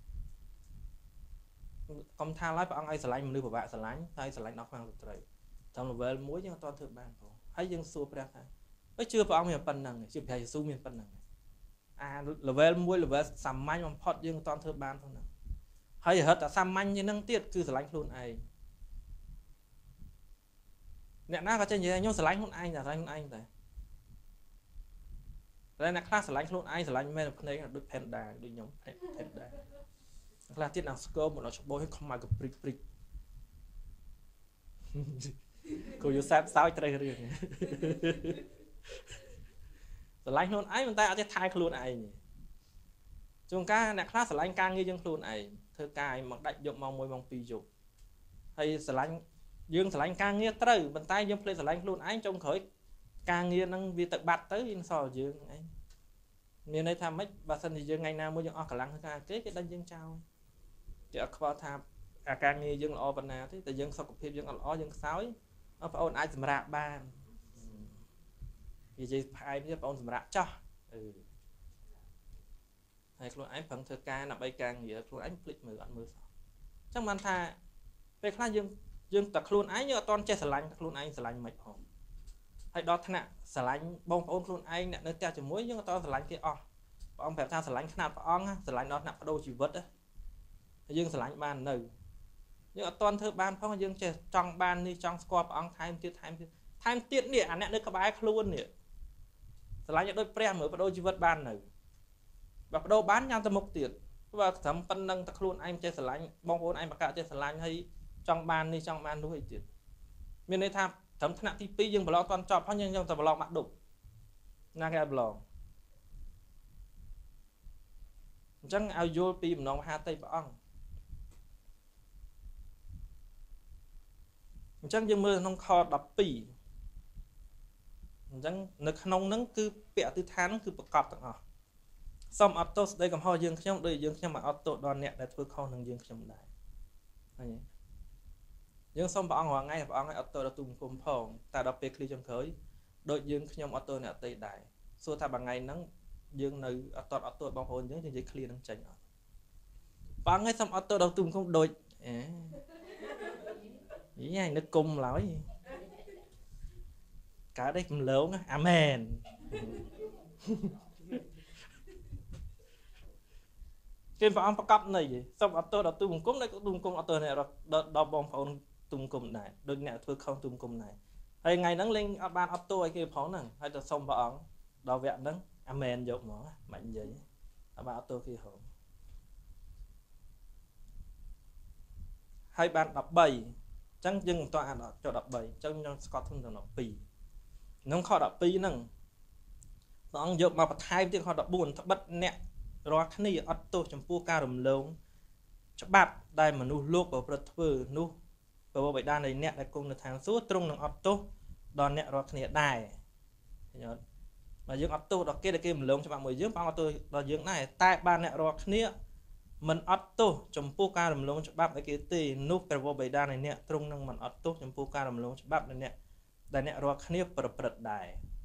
[SPEAKER 5] កុំថាឡើយព្រះអង្គឲ្យស្រឡាញ់មនុស្សពិបាកស្រឡាញ់ហើយស្រឡាញ់ដល់ខ្មាំងសត្រូវតាម level 1យើងអត់តន់ធ្វើបានផងហើយយើងសួរព្រះថាអើជឿព្រះអង្គមានប៉ុណ្្នឹងជឿព្រះយេស៊ូវមានប៉ុណ្្នឹងlevel 1 level សាមញ្ញបំផុតយើងអត់តន់ធ្វើបានផងហ្នឹងហើយរហូតតែសាមញ្ញជាងហ្នឹងទៀតគឺស្រឡាញ់ខ្លួនឯងអ្នកណាក៏ចេះនិយាយខ្ញុំស្រឡាញ់ខ្លួនឯងតែស្រឡាញ់ខ្លួនឯងតែអ្នកខ្លះស្រឡាញ់ខ្លួនឯងស្រឡាញ់មែនភ្នែកដូច Panda ដូចខ្ញុំ Panda ខ្លះទៀតដល់ស្គមមកដល់ច្បោះឲ្យខ្មៅកព្រិចគូយសាបសោយត្រូវរឿងស្រឡាញ់ខ្លួនឯងប៉ុន្តែអត់ចេះថែខ្លួនឯងជួនកាលអ្នកខ្លះស្រឡាញ់ការងារយើងខ្លួនឯងធ្វើការឲ្យមកដាច់យកម៉ោង1ម៉ោង2យប់ហើយស្រឡាញ់យើងស្រឡាញ់ការងារត្រូវប៉ុន្តែយើងភ្លេចស្រឡាញ់ខ្លួនឯងចុងក្រោយការងារហ្នឹងវាទៅបាត់ទៅយើងសល់យើងឯងមានន័យថាម៉េចបើសិនជាយើងថ្ងៃណាមួយយើងអស់កម្លាំងធ្វើការគេដេញយើងចោលគេអត់ខ្វល់ថាអាការងារយើងល្អប៉ុណ្ណាទេតែយើងសុខភាពយើងអត់ល្អយើងខ្សោយបងប្អូនអាចសម្រាកបាននិយាយផ្អែមទេបងប្អូនសម្រាកចោះហើយខ្លួនឯងប្រឹងធ្វើការដើម្បីការងារខ្លួនឯងភ្លេចមើលអត់មើលសោះអញ្ចឹងបានថាពេលខ្លះយើងតែខ្លួនឯងយើងអត់តន់ចេះស្រឡាញ់ខ្លួនឯងស្រឡាញ់មិនផងហើយដល់ថ្នាក់ស្រឡាញ់បងប្អូនខ្លួនឯងអ្នកនៅផ្ទះជាមួយយើងអត់តន់ស្រឡាញ់គេអស់ព្រះអង្គប្រាប់ថាស្រឡាញ់ខ្នាតព្រះអង្គស្រឡាញ់ដល់ថ្នាក់បដូរជីវិតហើយយើងស្រឡាញ់បាននៅយើងអត់តន់ធ្វើបានផងយើងចេះចង់បាននេះចង់ស្គាល់ព្រះអង្គថែមទៀតនេះអាអ្នកនៅក្បែរខ្លួននេះស្រឡាញ់ឲ្យដូចព្រះមើលបដូរជីវិតបាននៅបើបដូរបានញ៉ាំទៅមុខទៀតបើត្រឹមប៉ុណ្្នឹងតែខ្លួនឯងចេះស្រឡាញ់បងប្អូនឯងប្រកាសចេះស្រឡាញ់ហើយចង់បាននេះចង់បាននោះអីទៀតមានន័យថាត្រឹមថ្នាក់ទី2យើងប្រឡងអត់ទាន់ចប់ហើយយើងទៅប្រឡងបាក់ឌុបណាគេឲ្យប្រឡងអញ្ចឹងឲ្យយល់ពីបំណងមហាតីព្រះអង្គអញ្ចឹងយើងមើលក្នុងខ12អញ្ចឹងនៅក្នុងហ្នឹងគឺពាក្យអធិដ្ឋានហ្នឹងគឺប្រកបទាំងអស់សូមអត់ទោសស្ដីកំហុសយើងខ្ញុំដោយយើងខ្ញុំមកអត់ទោសដល់អ្នកដែលធ្វើខុសនឹងយើងខ្ញុំដែរឃើញទេយើងសុំព្រះអង្គរាល់ថ្ងៃព្រះអង្គឲ្យអត់ទោសដល់ទូបង្គំផងតែដល់ពេលឃ្លីចុងក្រោយដូចយើងខ្ញុំអត់ទោសអ្នកដទៃដែរសួរថាមួយថ្ងៃហ្នឹងយើងនៅអត់ទោសបងប្អូនយើងនិយាយឃ្លីនឹងចេញអត់ព្រះអង្គឲ្យសុំអត់ទោសដល់ទូបង្គំដូចយាយនឹកគុំឡើយកើតឯកំឡងអាមែនគេព្រះអង្គប្រកបនៃសុំអត់ទោសដល់ទូបង្គំដែលទូបង្គំអត់ទោសអ្នកដល់បងប្អូនទូបង្គំដែរដូចអ្នកធ្វើខុសទូបង្គំដែរហើយថ្ងៃហ្នឹងលេងអត់បានអត់ទោសឲ្យគេផងហ្នឹងហើយទៅសុំព្រះអង្គដល់វគ្គហ្នឹងអាមែនយកហ្មងមិននិយាយអត់បានអត់ទោសគេហងហើយបាន13អញ្ចឹងយើងមិនតអានចុះ13អញ្ចឹងយើងស្កត់ធំដល់12ក្នុងខ12ហ្នឹងព្រះអង្គយកមកបន្ថែមទៀតខ14ត្បិតអ្នករាល់គ្នាអត់ទោសចំពោះការរំលងច្បាប់ដែលមនុស្សលោកប្រព្រឹត្តធ្វើនោះព្រះបិតានៃអ្នកដែលគង់នៅឋានសួគ៌ទ្រង់នឹងអត់ទោសដល់អ្នករាល់គ្នាដែរឃើញអត់បើយើងអត់ទោសដល់គេដែលគេរំលងច្បាប់មួយយើងព្រះអង្គអត់ទោសដល់យើងដែរតែបានអ្នករាល់គ្នាមិនអត់ទោសចំពោះការរំលងច្បាប់ឲ្យគេទេនោះព្រះបិតានៃអ្នកទ្រង់នឹងមិនអត់ទោសចំពោះការរំលងច្បាប់នៃអ្នកដែលអ្នករាល់គ្នាប្រព្រឹត្តដែរ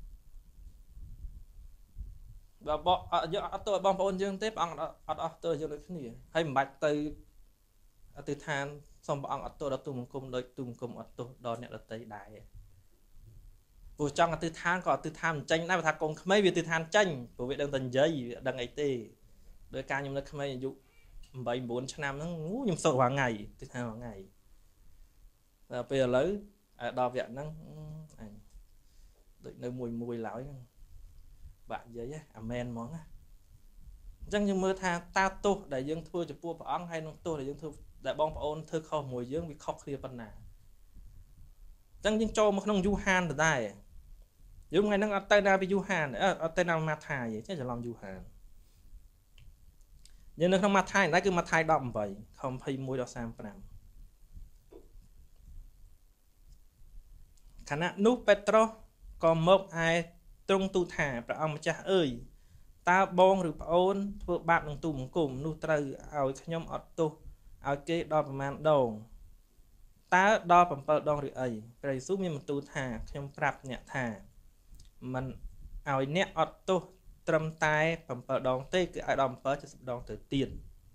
[SPEAKER 5] បើយើងអត់ទោសបងប្អូនយើងទេព្រះអង្គអត់អស់ទោសយើងដូចគ្នាហើយមិនបាច់ទៅអធិដ្ឋានសូមព្រះអង្គអត់ទោសដល់ទូបង្គំដូចទូបង្គំអត់ទោសដល់អ្នកដទៃដែរព្រោះចង់អធិដ្ឋានក៏អធិដ្ឋានមិនចេញដែរបើថាកូនក្មេងវាអធិដ្ឋានចេញព្រោះវាដឹងតែនិយាយវាដឹងអីទេដោយការខ្ញុំនៅក្មេងអាយុ8 9ឆ្នាំហ្នឹងខ្ញុំសូត្ររាល់ថ្ងៃអធិដ្ឋានរាល់ថ្ងៃតែពេលឥឡូវដល់វគ្គហ្នឹងអញដូចនៅមួយឡើយហ្នឹងបាក់និយាយអាមែនហ្មងណាអញ្ចឹងយើងមើលថាតើទោសដែលយើងធ្វើចំពោះព្រះអង្គហើយនឹងទោសដែលយើងធ្វើដែលបងប្អូនធ្វើខុសមួយយើងវាខុសគ្នាប៉ុណ្ណាអញ្ចឹងយើងចូលមកក្នុងយូហានដដែលយើងថ្ងៃហ្នឹងអត់ទៅណាពីយូហានអត់ទៅណាម៉ាថាយទេច្រឡំយូហានយើងនៅក្នុងម៉ាថាយដែរគឺម៉ាថាយ18ខ21ដល់35ខណៈនោះពេត្រុសក៏មកឯទ្រង់ទូលថាព្រះអង្គម្ចាស់អើយតើបងឬប្អូនធ្វើបាបនឹងទូបង្គំនោះត្រូវឲ្យខ្ញុំអត់ទោសឲ្យគេដល់ប្រមាណដងតើដល់7ដងឬអីព្រះយេស៊ូវមានបន្ទូលថាខ្ញុំប្រាប់អ្នកថាមិនឲ្យអ្នកអត់ទោសត្រឹមតែ7ដងទេគឺឲ្យដល់770ដងទៅទៀត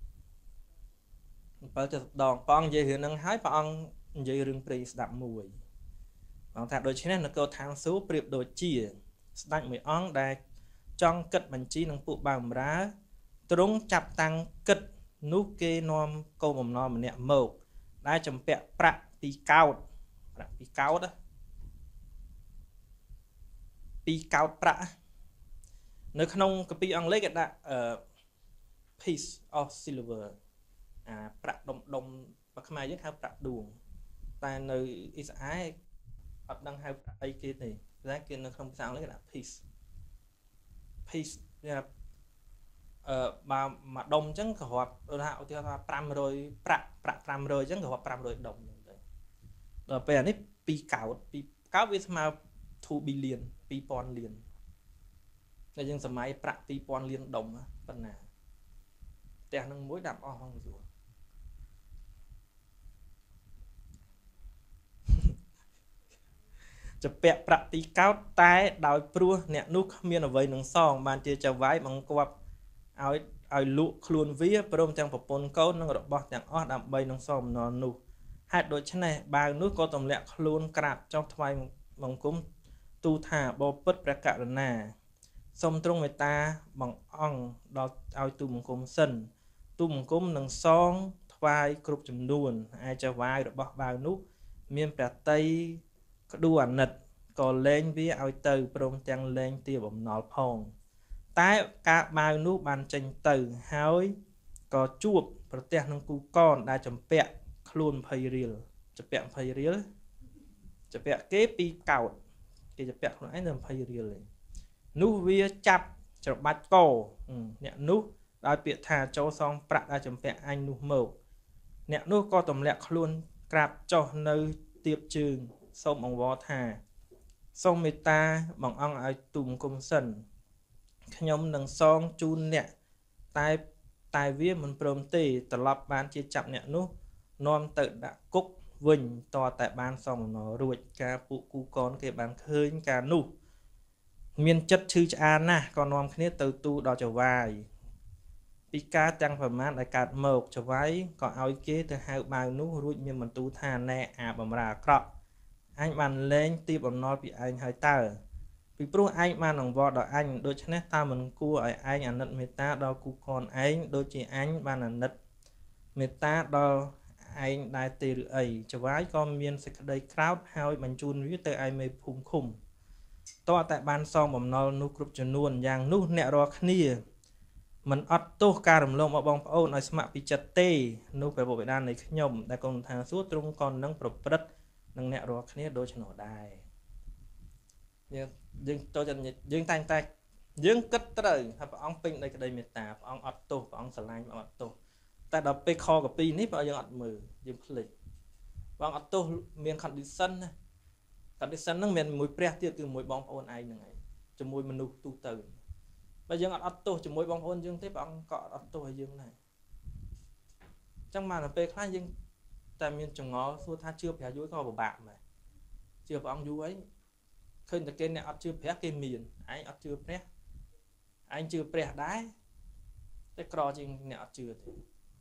[SPEAKER 5] 770ដងព្រះអង្គនិយាយរឿងហ្នឹងហើយព្រះអង្គនិយាយរឿងព្រេងស្ដាប់មួយព្រះអង្គថាដូច្នេះនគរឋានសួគ៌ប្រៀបដូចជាស្ដេចមួយអង្គដែលចង់គិតបញ្ជីនឹងពួកបម្រើទ្រង់ចាប់តាំងគិតនោះគេនាំកូនបំណុលម្នាក់មកដែលចម្ពាក់ប្រាក់2កោដប្រាក់2កោដ2កោដប្រាក់នៅក្នុងកាពីអង់គ្លេសគេដាក់piece of silver ប្រាក់ដុំបើខ្មែរយើងហៅប្រាក់ដួងតែនៅអ៊ីស្រាអែលអត់ដឹងហៅប្រាក់អីគេទេតែគេនៅក្នុងភាសាអង់គ្លេសគេដាក់piece បើមួយដុំអញ្ចឹងក៏រាប់ថាឧទាហរណ៍ថា500ប្រាក់500អញ្ចឹងក៏រាប់500ដុំអញ្ចឹងទៅដល់ពេលអានេះ2កោដវាស្មើ2 billion 2000លានតែយើងសម័យប្រាក់2000លានដុំប៉ុណ្ណាផ្ទះនឹងមួយដាក់អស់ហ្នឹងយល់จะពាក់ប្រាក់2កោដតែដោយព្រោះអ្នកនោះគ្មានអ្វីនឹងសងបានជាចៅវាយបង្គាប់ឲ្យលក់ខ្លួនវាព្រមទាំងប្រពន្ធកូននិងរបស់ទាំងអស់ដើម្បីនឹងសងបំណុលនោះហេតុដូច្នេះបាវនោះក៏ទម្លាក់ខ្លួនក្រាបចុះថ្វាយបង្គំទូលថាបបិទ្ធព្រះករុណាសូមទ្រង់មេត្តាបង្អង់ដល់ឲ្យទូបង្គំសិនទូបង្គំនឹងសងថ្វាយគ្រប់ចំនួនឯចៅវាយរបស់បាវនោះមានព្រះតីក្ដួអាណិតក៏លែងវាឲ្យទៅព្រមទាំងលែងទាបំណុលផងតែការបាវនោះបានចេញទៅហើយក៏ជួបប្រទះនឹងគូកនដែលចម្ពាក់ខ្លួន20រៀលចម្ពាក់20រៀលចម្ពាក់គេ2កោដគេចម្ពាក់ខ្លួនឯងទៅ20រៀលឯងនោះវាចាប់ច្របាច់កអ្នកនោះដោយពាក្យថាចូលសងប្រាក់ដែលចម្ពាក់អញនោះមកអ្នកនោះក៏ទម្លាក់ខ្លួនក្រាបចុះនៅទៀបជើងសូមអង្វរថាសូមមេត្តាបង្អង់ឲ្យទូបង្គំសិនខ្ញុំនឹងសងជូនអ្នកតែវាមិនព្រមទេត្រឡប់បានជាចាប់អ្នកនោះនាំទៅដាក់គុកវិញតតែបានសំបំណុលរួចការពួកគូកនគេបានឃើញការនោះមានចិត្តឈឺឆ្អាលណាស់ក៏នាំគ្នាទៅទូលដល់ចៅវាយពីការទាំងប្រមាណដែលកើតមកចៅវាយក៏ឲ្យគេទៅហៅបាវនោះរួចមានបន្ទូលថាណែអាបំរើអាក្រក់អញបានលែងទីបំណុលពីឯងហើយតើពីព្រោះឯងបានអង្វរដល់អញដូច្នេះតើមិនគួរឲ្យឯងអាណិតមេត្តាដល់គូកនឯងដូចជាអញបានអាណិតមេត្តាដល់ឯងដែរទេឬអីចៅវាយក៏មានសេចក្តីក្រោធហើយបញ្ជូនវាទៅឯមេភូមិឃុំតតែបានសងបំណុលនោះគ្រប់ចំនួនយ៉ាងនោះអ្នករាល់គ្នាមិនអត់ទោសការរំលងរបស់បងប្អូនឲ្យស្ម័គ្រពីចិត្តទេនោះព្រះពុទ្ធបិតានៃខ្ញុំដែលគង់ឋានសួគ៌ទ្រង់ក៏នឹងប្រព្រឹត្តនឹងអ្នករាល់គ្នាដូចនោះដែរយើងតើយើងតែងតែយើងគិតត្រូវថាព្រះអង្គពេញដោយក្តីមេត្តាព្រះអង្គអត់ទោសព្រះអង្គស្រឡាញ់ព្រះអង្គអត់ទោសតែដល់ពេលខកពីនេះព្រះយើងអត់មើលយើងភ្លេចព្រះអង្គអត់ទោសមាន condition ណា condition ហ្នឹងមានមួយព្រះទៀតគឺមួយបងប្អូនឯងហ្នឹងឯងជាមួយមនុស្សទូទៅបើយើងអត់ទោសជាមួយបងប្អូនយើងទេព្រះអង្គក៏អត់ទោសឲ្យយើងដែរអញ្ចឹងមកដល់ពេលខ្លះយើងតែមានចងល់សួរថាជឿព្រះយូរក៏ពិបាកដែរជឿព្រះអង្គយូរអីឃើញតែគេអ្នកអត់ជឿព្រះគេមានឯងអត់ជឿព្រះឯងជឿព្រះដែរតែក្រជាងអ្នកអត់ជឿទេ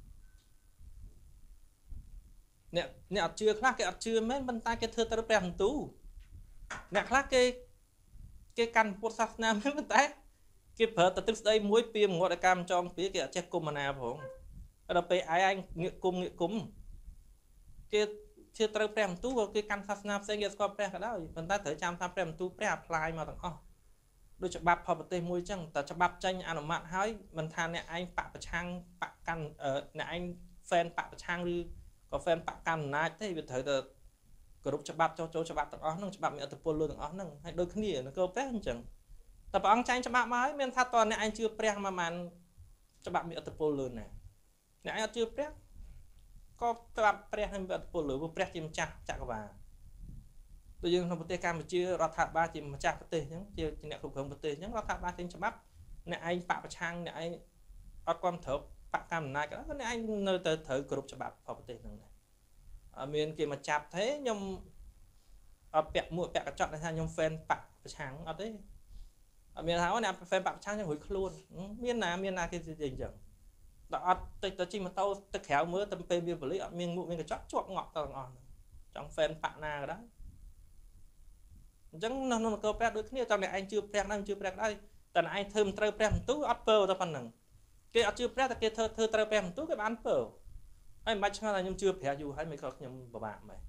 [SPEAKER 5] អ្នកអត់ជឿខ្លះគេអត់ជឿមែនប៉ុន្តែគេធ្វើទៅព្រះបន្ទូលអ្នកខ្លះគេកាន់ពុទ្ធសាសនាមែនប៉ុន្តែគេប្រើតែទឹកស្ដីមួយពីងត់ឲ្យកម្មចងពីគេអត់ចេះគុំណាផងដល់ពេលឯងងាកគុំគេជឿត្រូវព្រះបន្ទូលគេកាន់សាសនាផ្សេងគេស្គាល់ព្រះក៏ដោយប៉ុន្តែត្រូវចាំថាព្រះបន្ទូលព្រះអាផ្លាយមកទាំងអស់ដូចច្បាប់ផលប្រទេសមួយអញ្ចឹងតែច្បាប់ចេញអនុម័តហើយមិនថាអ្នកឯងបកប្រឆាំងបកកាន់អ្នកឯង fan បកប្រឆាំងឬក៏ fan បកកាន់អំណាចទេវាត្រូវតែគោរពច្បាប់ចូលច្បាប់ទាំងអស់ហ្នឹងច្បាប់មានអត្តពលលើទាំងអស់ហ្នឹងហើយដូចគ្នានគរព្រះអញ្ចឹងតែព្រះអង្គចែងច្បាប់មកហើយមានថាតើអ្នកឯងជឿព្រះមកបានច្បាប់មានអត្តពលលើណាអ្នកឯងអត់ជឿព្រះក៏ច្បាប់ព្រះនឹងមានអត្តពលលើព្រោះព្រះជាម្ចាស់ចក្រវាឡដូចយើងក្នុងប្រទេសកម្ពុជារដ្ឋាភិបាលជាម្ចាស់ប្រទេសអញ្ចឹងជាអ្នកគ្រប់គ្រងប្រទេសអញ្ចឹងរដ្ឋាភិបាលចេញច្បាប់អ្នកឯងបកប្រឆាំងអ្នកឯងអត់គ្រប់ត្រូវបកកម្មអំណាចក៏អ្នកឯងនៅទៅត្រូវគ្រប់ច្បាប់របស់ប្រទេសហ្នឹងដែរអត់មានគេមកចាប់ទេខ្ញុំអត់ពាក់មួកពាក់កញ្ចក់ថាខ្ញុំ fan បកប្រឆាំងអត់ទេអត់មានថាអ្នក fan បកប្រឆាំងខ្ញុំរួចខ្លួនមានណាគេនិយាយអញ្ចឹងដល់អត់តិចទៅជិះម៉ូតូទៅក្រៅមើលទៅពេលវាបលិអត់មានមួកមានកញ្ចក់ជាប់ងក់ទៅទាំងអស់ចង់ fan បកណាក៏ដែរអញ្ចឹងនៅក្នុងនគរព្រះដូចគ្នាតាមអ្នកឯងជឿព្រះណាជឿព្រះដែរតែអ្នកឯងធ្វើមិនត្រូវព្រះបន្ទូលអត់ពើទៅប៉ុណ្ណឹងគេអត់ជឿព្រះតែគេធ្វើត្រូវព្រះបន្ទូលគេបានពើហើយមិនបាច់ឆ្ងល់ថាខ្ញុំជឿព្រះយូរហើយមិនក៏ខ្ញុំពិបាកមែន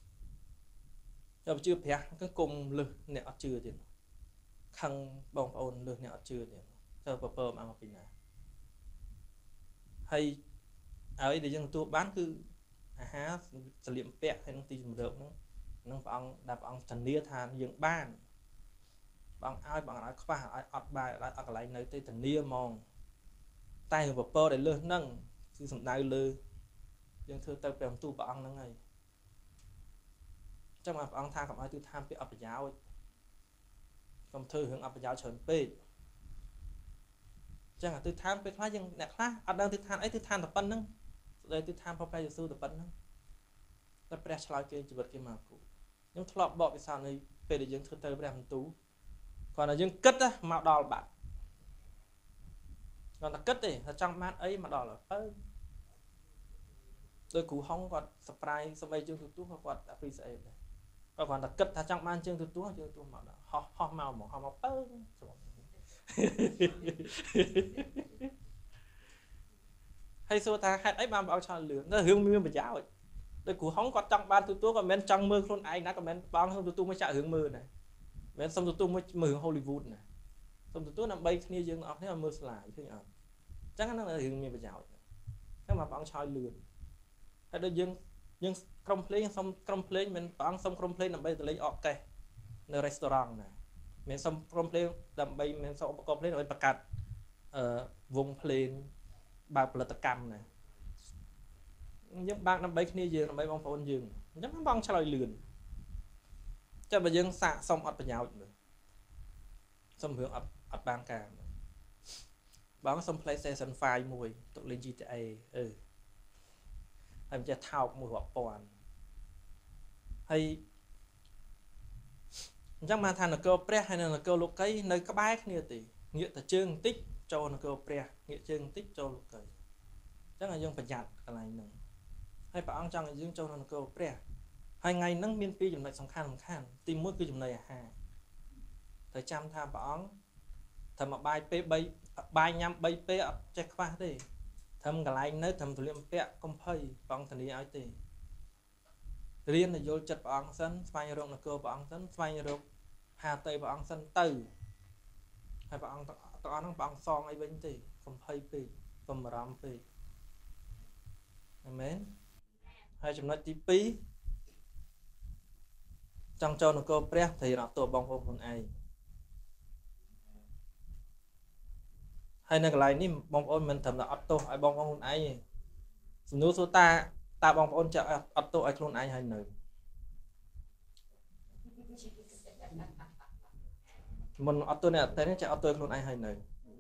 [SPEAKER 5] ខ្ញុំជឿព្រះគឺគុំលឹះអ្នកអត់ជឿទៀតខឹងបងប្អូនលឹះអ្នកអត់ជឿទៀតទៅពើមកពីណាហើយឲ្យដែលយើងទទួលបានគឺអាហារសម្លៀកបំពាក់ហើយនឹងទីជម្រកហ្នឹងព្រះអង្គដែលព្រះអង្គធានាថាយើងបានបងឲ្យខ្វះឲ្យអត់បាយឲ្យអត់កន្លែងនៅទេធានាហ្មងតែពពកដែលលើសហ្នឹងគឺសំដៅលើយើងធ្វើទៅព្រះបន្ទូលព្រះអង្គហ្នឹងហើយអញ្ចឹងព្រះអង្គថាកុំឲ្យទិដ្ឋានពាក្យអបប្រយោជន៍កុំធ្វើរឿងអបប្រយោជន៍ច្រើនពេកអញ្ចឹងទិដ្ឋានពេលខ្លះយើងអ្នកខ្លះអត់ដឹងទិដ្ឋានអីទិដ្ឋានតែប៉ុណ្្នឹងស្ដីទិដ្ឋានព្រះយេស៊ូវតែប៉ុណ្្នឹងតែព្រះឆ្លើយគេជីវិតគេមកគូខ្ញុំធ្លាប់បកពិសោធន៍នៃពេលដែលយើងធ្វើទៅព្រះបន្ទូលគាត់ថាយើងគិតមកដល់បាត់គាត់តែគិតទេថាចង់បានអីមកដល់ហើយដោយគ្រូហុងគាត់ surprise សម្បីជើងទទួលគាត់ appreciate ដែរគាត់តែគិតថាចង់បានជើងទទួលមកដល់ហោះមកពើហើយសួរថាហេតុអីបានបងឆ្លងលឿនតែរឿងមានប្រយោជន៍ដោយគ្រូហុងគាត់ចង់បានទទួលក៏មិនចង់មើលខ្លួនឯងណាក៏មិនបងសុំទទួលមកចាក់រឿងមើលដែរមិនសុំទទួលមកមើល Hollywood ណាសុំទទួលដើម្បីគ្នាយើងទាំងអស់គ្នាមើលស្លាយឃើញអត់អញ្ចឹងហ្នឹងរឿងមានប្រយោជន៍តែមកបងឆ្លើយលឿនហើយដូចយើងក្រុមភ្លេងសុំក្រុមភ្លេងមិនបងសុំក្រុមភ្លេងដើម្បីទៅលេងអកកេសនៅ restaurant ណាមិនសុំក្រុមភ្លេងដើម្បីមិនសុំឧបករណ៍ភ្លេងដើម្បីបង្កើតវងភ្លេងបើផលិតកម្មណាយើងបាក់ដើម្បីគ្នាយើងដើម្បីបងប្អូនយើងអញ្ចឹងបងឆ្លើយលឿនតែបើយើងសាកសុំអត់ប្រយោជន៍មើលសុំរឿងអត់បានការបងសុំ PlayStation 5 មួយទុកលេង GTA ហើយមិនចេះថោកមួយរាប់ពាន់ hay chắc mà than là cơ pre hay là cơ lục cây nơi các bái kia thì nghĩa là chương tích cho nó cơ pre nghĩa chương tích cho lục cây chắc là dương phải nhặt cái này nữa hay bà ăn trong là dương cho nó cơ pre hai ngày nắng miên pi chừng này sòng khan tìm mỗi cái chừng này hà thời trăm tham bà ăn thầm mà bài p bài nhắm bay p check qua đi thầm cái này nơi thầm thủ liệm pe công phơi bằng thần đi ai thì riêng là vô chật bà ăn sân phai rộng là cơ bà ăn sân phai rộng hà tây bà ăn sân từ hai bà ăn tao ăn bằng song ấy bên thì không phơi pi không mà làm pi amen hai chấm nói tí pí trong cho nó cơ pre thì nó tổ bong bóng con ai hay là cái này ní bong ôn mình thầm là auto ai bong bóng con ai nếu số ta bong ôn chợ auto ai luôn ai hay nữa mình auto này tới nó chạy auto luôn ai hay nữa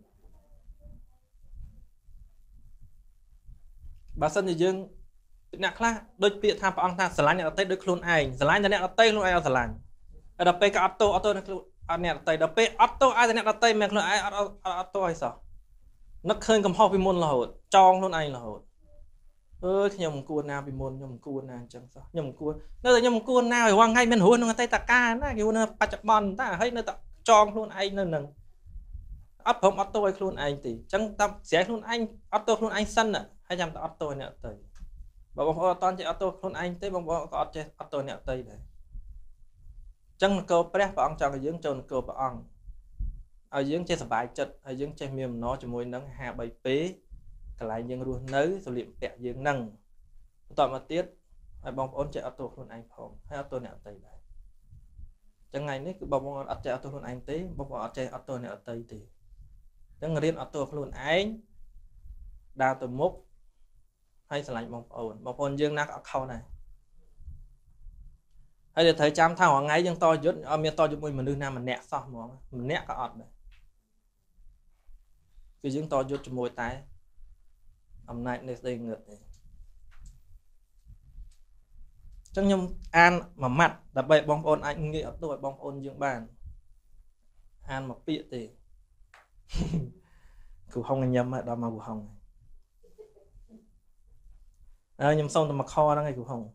[SPEAKER 5] bà sân thì dương nè khác đôi biệt tham bảo ông ta sờ lạnh ở tây đôi khuôn ai sờ lạnh là nè ở tây luôn ai ở sờ lạnh ở đập pe cái auto nè anh nè ở tây đập pe auto ai nè ở tây mẹ luôn ai auto hay sao nó khơi cầm hộp bị môn là hột tròn luôn ai là hột ơi nhầm cuốn nào bị môn nhầm cuốn nào chẳng sao nhầm cuốn nơi là nhầm cuốn nào hoang ngay bên huân nó tây tạc ca nó kiểu nó ba chập bòn ta hay nơi ta tròn luôn ai nơi nằng ấp không auto ai luôn ai thì chẳng tâm sẽ luôn anh auto luôn anh sân à hay nhầm ta auto nè tây bong ô toàn chạy auto luôn anh tới bong ô có chạy auto nè tây đấy chẳng cơ pre bảo ông cho cái dưỡng trồn cơ bảo ông ở dưỡng chơi sập bài chật ở dưỡng chơi mềm nó cho môi nắng hà bảy pế cái lại nhưng luôn nới rồi liệm bẹ dưỡng nâng toàn mà tiết hay bong ôn chạy auto luôn anh phòng hay auto nè tây đấy chẳng ngày nấy cứ bong ô chạy auto luôn anh tới bong ô chạy auto nè tây thì chẳng người điên auto luôn anh đào từ mốc hay là lạnh bong ôn dương nát ở khâu này hay là thấy trăm thao ngay dương to dứt ở miền to giúp mình đưa nam mình nẹt xong mà mình nẹt cả ọt này cái dương to dứt cho môi tái hôm nay này đây ngược này chẳng nhung an mà mặt là bậy bong ôn anh nghĩ ở tuổi bong ôn dương bàn an mà bịa thì cụ không anh nhầm đó mà cụ không nhầm xong thì mặc kho đó ngay cụ không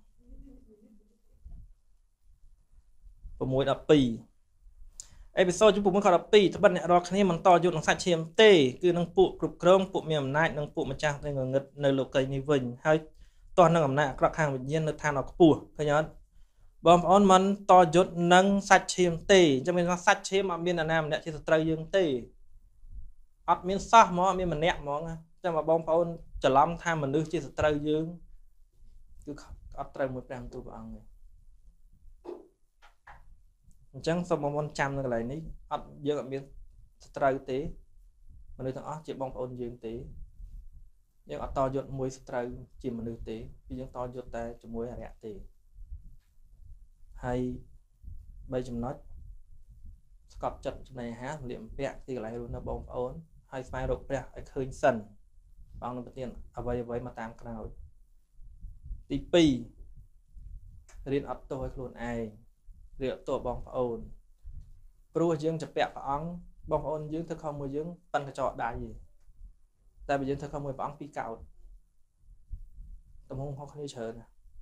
[SPEAKER 5] và mùi đập pì episode chúng tôi muốn khảo đập pì thì bắt nè đó khi mình to dụng sạch chiêm tê cứ nâng phụ cục krong phụ miệng nại nâng phụ mà trang tên người ngật nơi lục cây như vinh hay toàn nâng ẩm nạ các hàng bình nhiên nơi than nó pùa thấy nhớ bom ôn mình to dụng nâng sạch chiêm tê cho mình nó sạch chiêm ở miền Nam nè chỉ là trời dương tê ớt miền sắc mó miền mình nẹt mó cho mà bom ôn trở lắm tham mình đưa chỉ là trời dương cứ ớt trời một trăm tu vào này chẳng xong bong ôn trăm cái này ní ấp dương ở miền trời tế mà nơi thằng chỉ bong ôn dương tế nhưng ở to dột muối trời chỉ mà nơi tế vì những to dột ta cho muối rẻ tế hay bây giờ nói cọp chật này há liệm vẹn thì lại luôn nó bong ôn hay phai rộp vẹn hay khơi sần bằng nó tiền ở vậy mà tam cái nào tí pi riêng ấp tôi luôn ai rượu tổ bong ôn pro dương chụp bẹt bóng bong ôn dương thức không mùi dương tân cái trọ đại gì tại vì dương thức không mùi bóng pi cạo tầm hông không đi chờ nè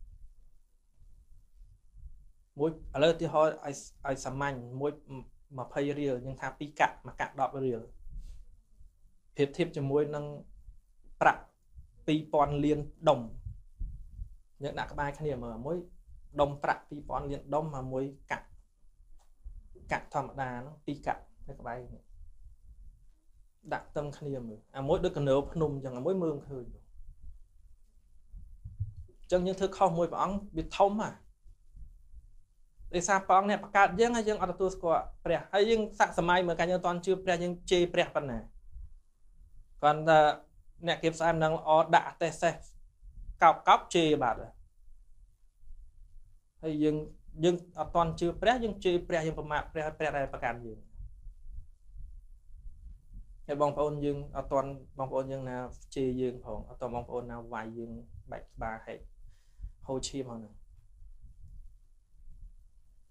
[SPEAKER 5] mũi ở đây thì họ ai sắm manh mũi mà pay riêng nhưng thà pi cạn mà cạn đọt riêng hiệp thiệp cho mũi nâng bạc pi pon liên đồng những đã các bài khái niệm ở mũi đông bạc pi pon liên đông mà mũi cạn cạn thầm đà nó pi cạn các bài đặt tâm khái niệm mỗi đứa cần nấu nung chẳng mỗi mương khơi chẳng những thứ không mũi bóng bị thông mà để sao bóng này bạc dương hay dương ở tu của pre hay dương sạc sớm mai mà cái nhân toàn chưa pre dương chê pre phần này còn nè kiếm sao em đang ở đã tê xe cào cóc chê bạt rồi hay dương ở toàn chưa pre dương chê pre dương mà pre này bạc gì cái bong ôn dương ở toàn bong ôn dương nào chê dương phòng ở toàn bong ôn nào vài dương bạch ba hệ hồ chi mà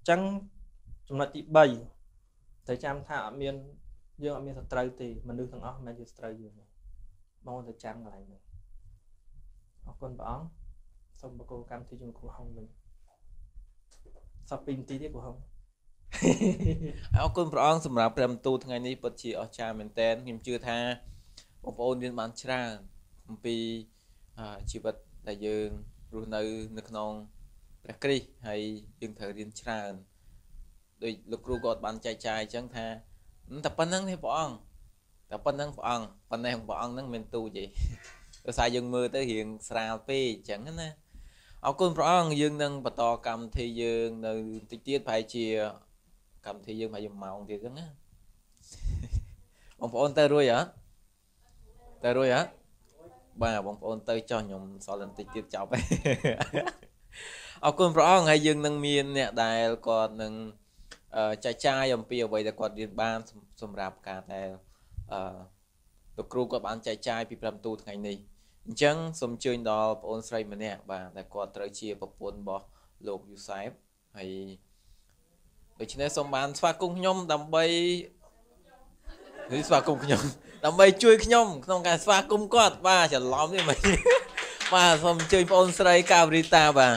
[SPEAKER 5] ចឹងចំណុចទី3ត្រូវចាំថាយើងអត់មានសត្រូវទេមនុស្សទាំងអស់មិនមែនជាសត្រូវយើងទេបងទៅចាំកន្លែងនេះអរគុណព្រះអង្គសូមបកគោកម្មវិធីជាមួយគ្រូហុងវិញសប្តាហ៍2នាទីទៀតគ្រូហុង
[SPEAKER 4] អរគុណព្រះអង្គសម្រាប់ព្រះបន្ទូលថ្ងៃនេះពិតជាអស្ចារ្យមែនទែនខ្ញុំជឿថាបងប្អូនរៀនបានច្រើនអំពីជីវិតដែលយើងរស់នៅក្នុងព្រះគ្រីស្ទហើយយើងត្រូវរៀនច្រើនដោយលោកគ្រូក៏បានចែកចាយអញ្ចឹងថាតែប៉ុណ្្នឹងទេព្រះអង្គតែប៉ុណ្្នឹងព្រះអង្គប៉ុណ្ណេះព្រះអង្គហ្នឹងមិនទូចទេដោយសារយើងមើលទៅរៀងស្រាលពេកអញ្ចឹងណាអរគុណព្រះអង្គយើងនឹងបន្តកម្មវិធីយើងនៅតិចទៀតប្រហែលជាកម្មវិធីយើងប្រហែលជាម៉ោងទៀតហ្នឹងណាបងប្អូនទៅរួចហ៎ទៅរួចហ៎បាទបងប្អូនទៅចុះខ្ញុំសល់បន្តិចទៀតចប់ហើយអរគុណព្រះអង្គហើយយើងនឹងមានអ្នកដែលគាត់នឹងចែកចាយអំពីអ្វីដែលគាត់រៀនបានសម្រាប់ការដែលលោកគ្រូគាត់បានចែកចាយពីព្រះបន្ទូលថ្ងៃនេះអញ្ចឹងសូមអញ្ជើញដល់បងអូនស្រីម្នាក់បាទដែលគាត់ត្រូវជាប្រពន្ធរបស់លោកយូសែបហើយដូច្នេះសូមបានស្វាគមន៍ខ្ញុំដើម្បីស្វាគមន៍ខ្ញុំដើម្បីជួយខ្ញុំក្នុងការស្វាគមន៍គាត់បាទច្រឡំនេះមិនបាទសូមអញ្ជើញបងអូនស្រីកាវរីតាបាទ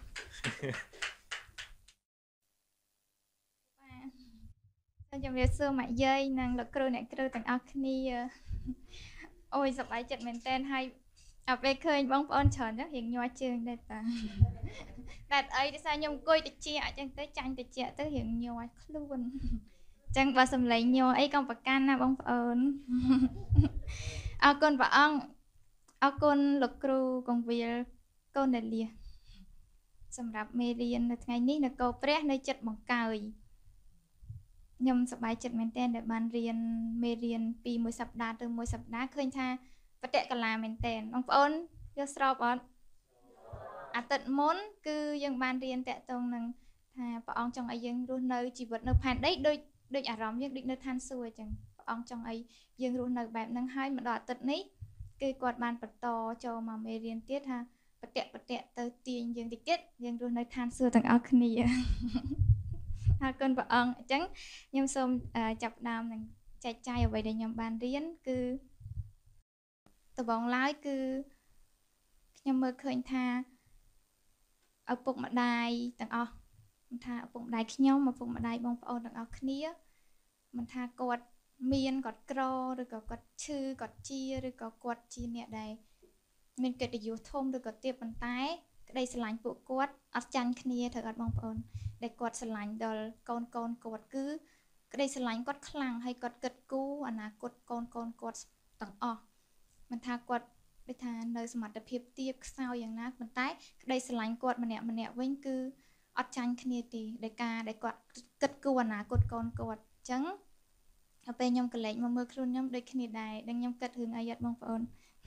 [SPEAKER 6] ជំរាបសួរម៉ាក់យាយនិងលោកគ្រូអ្នកគ្រូទាំងអស់គ្នាអូយសប្បាយចិត្តមែនតើហើយអត់ពេលឃើញបងប្អូនច្រើនចឹងរៀងញ័រជើងដែរតាតែអីដោយសារខ្ញុំអង្គុយតិចអញ្ចឹងទៅចាញ់តិចទៅរៀងញ័រខ្លួនអញ្ចឹងបើសំឡេងញ័រអីកុំប្រកាន់ណាបងប្អូនអរគុណព្រះអង្គអរគុណលោកគ្រូកងវិលកូនលាសម្រាប់មេរៀននៅថ្ងៃនេះនគរព្រះនៅចិត្តបង្កើយខ្ញុំសប្បាយចិត្តមែនទែនដែលបានរៀនមេរៀនពីមួយសប្តាហ៍ទៅមួយសប្តាហ៍ឃើញថាបតិកលាមែនទែនបងប្អូនយល់ស្របអត់អាទិត្យមុនគឺយើងបានរៀនតាក់ទងនឹងថាព្រះអង្គចង់ឲ្យយើងរស់នៅជីវិតនៅផែនដីដូចអារម្មណ៍យើងដូចនៅឋានសួគ៌អញ្ចឹងព្រះអង្គចង់ឲ្យយើងរស់នៅបែបហ្នឹងហើយមកដល់អាទិត្យនេះគឺគាត់បានបន្តចូលមកមេរៀនទៀតថាបតិទៅទាញយើងតិចទៀតយើងរស់នៅឋានសួគ៌ទាំងអស់គ្នាអរគុណព្រះអង្គអញ្ចឹងខ្ញុំសូមចាប់ដើមនឹងចែកចាយអ្វីដែលខ្ញុំបានរៀនគឺដំបូងឡើយគឺខ្ញុំមើលឃើញថាឪពុកម្ដាយទាំងអស់មិនថាឪពុកម្ដាយខ្ញុំឪពុកម្ដាយបងប្អូនទាំងអស់គ្នាមិនថាគាត់មានគាត់ក្រឬក៏គាត់ឈឺគាត់ជាឬក៏គាត់ជាអ្នកដែលមានកិត្តិយសធំឬក៏ទាបប៉ុន្តែក្តីស្រឡាញ់ពួកគាត់អត់ចាញ់គ្នាត្រូវអត់បងប្អូនដែលគាត់ស្រឡាញ់ដល់កូនគាត់គឺក្តីស្រឡាញ់គាត់ខ្លាំងហើយគាត់គិតគូរអនាគតកូនគាត់ទាំងអស់មិនថាគាត់ដូចថានៅសមត្ថភាពទាបខ្សោយយ៉ាងណាប៉ុន្តែក្តីស្រឡាញ់គាត់ម្នាក់វិញគឺអត់ចាញ់គ្នាទេដោយការដែលគាត់គិតគូរអនាគតកូនគាត់អញ្ចឹងដល់ពេលខ្ញុំកលែងមកមើលខ្លួនខ្ញុំដូចគ្នាដែរដឹងខ្ញុំគិតរឿងអីអត់បងប្អូន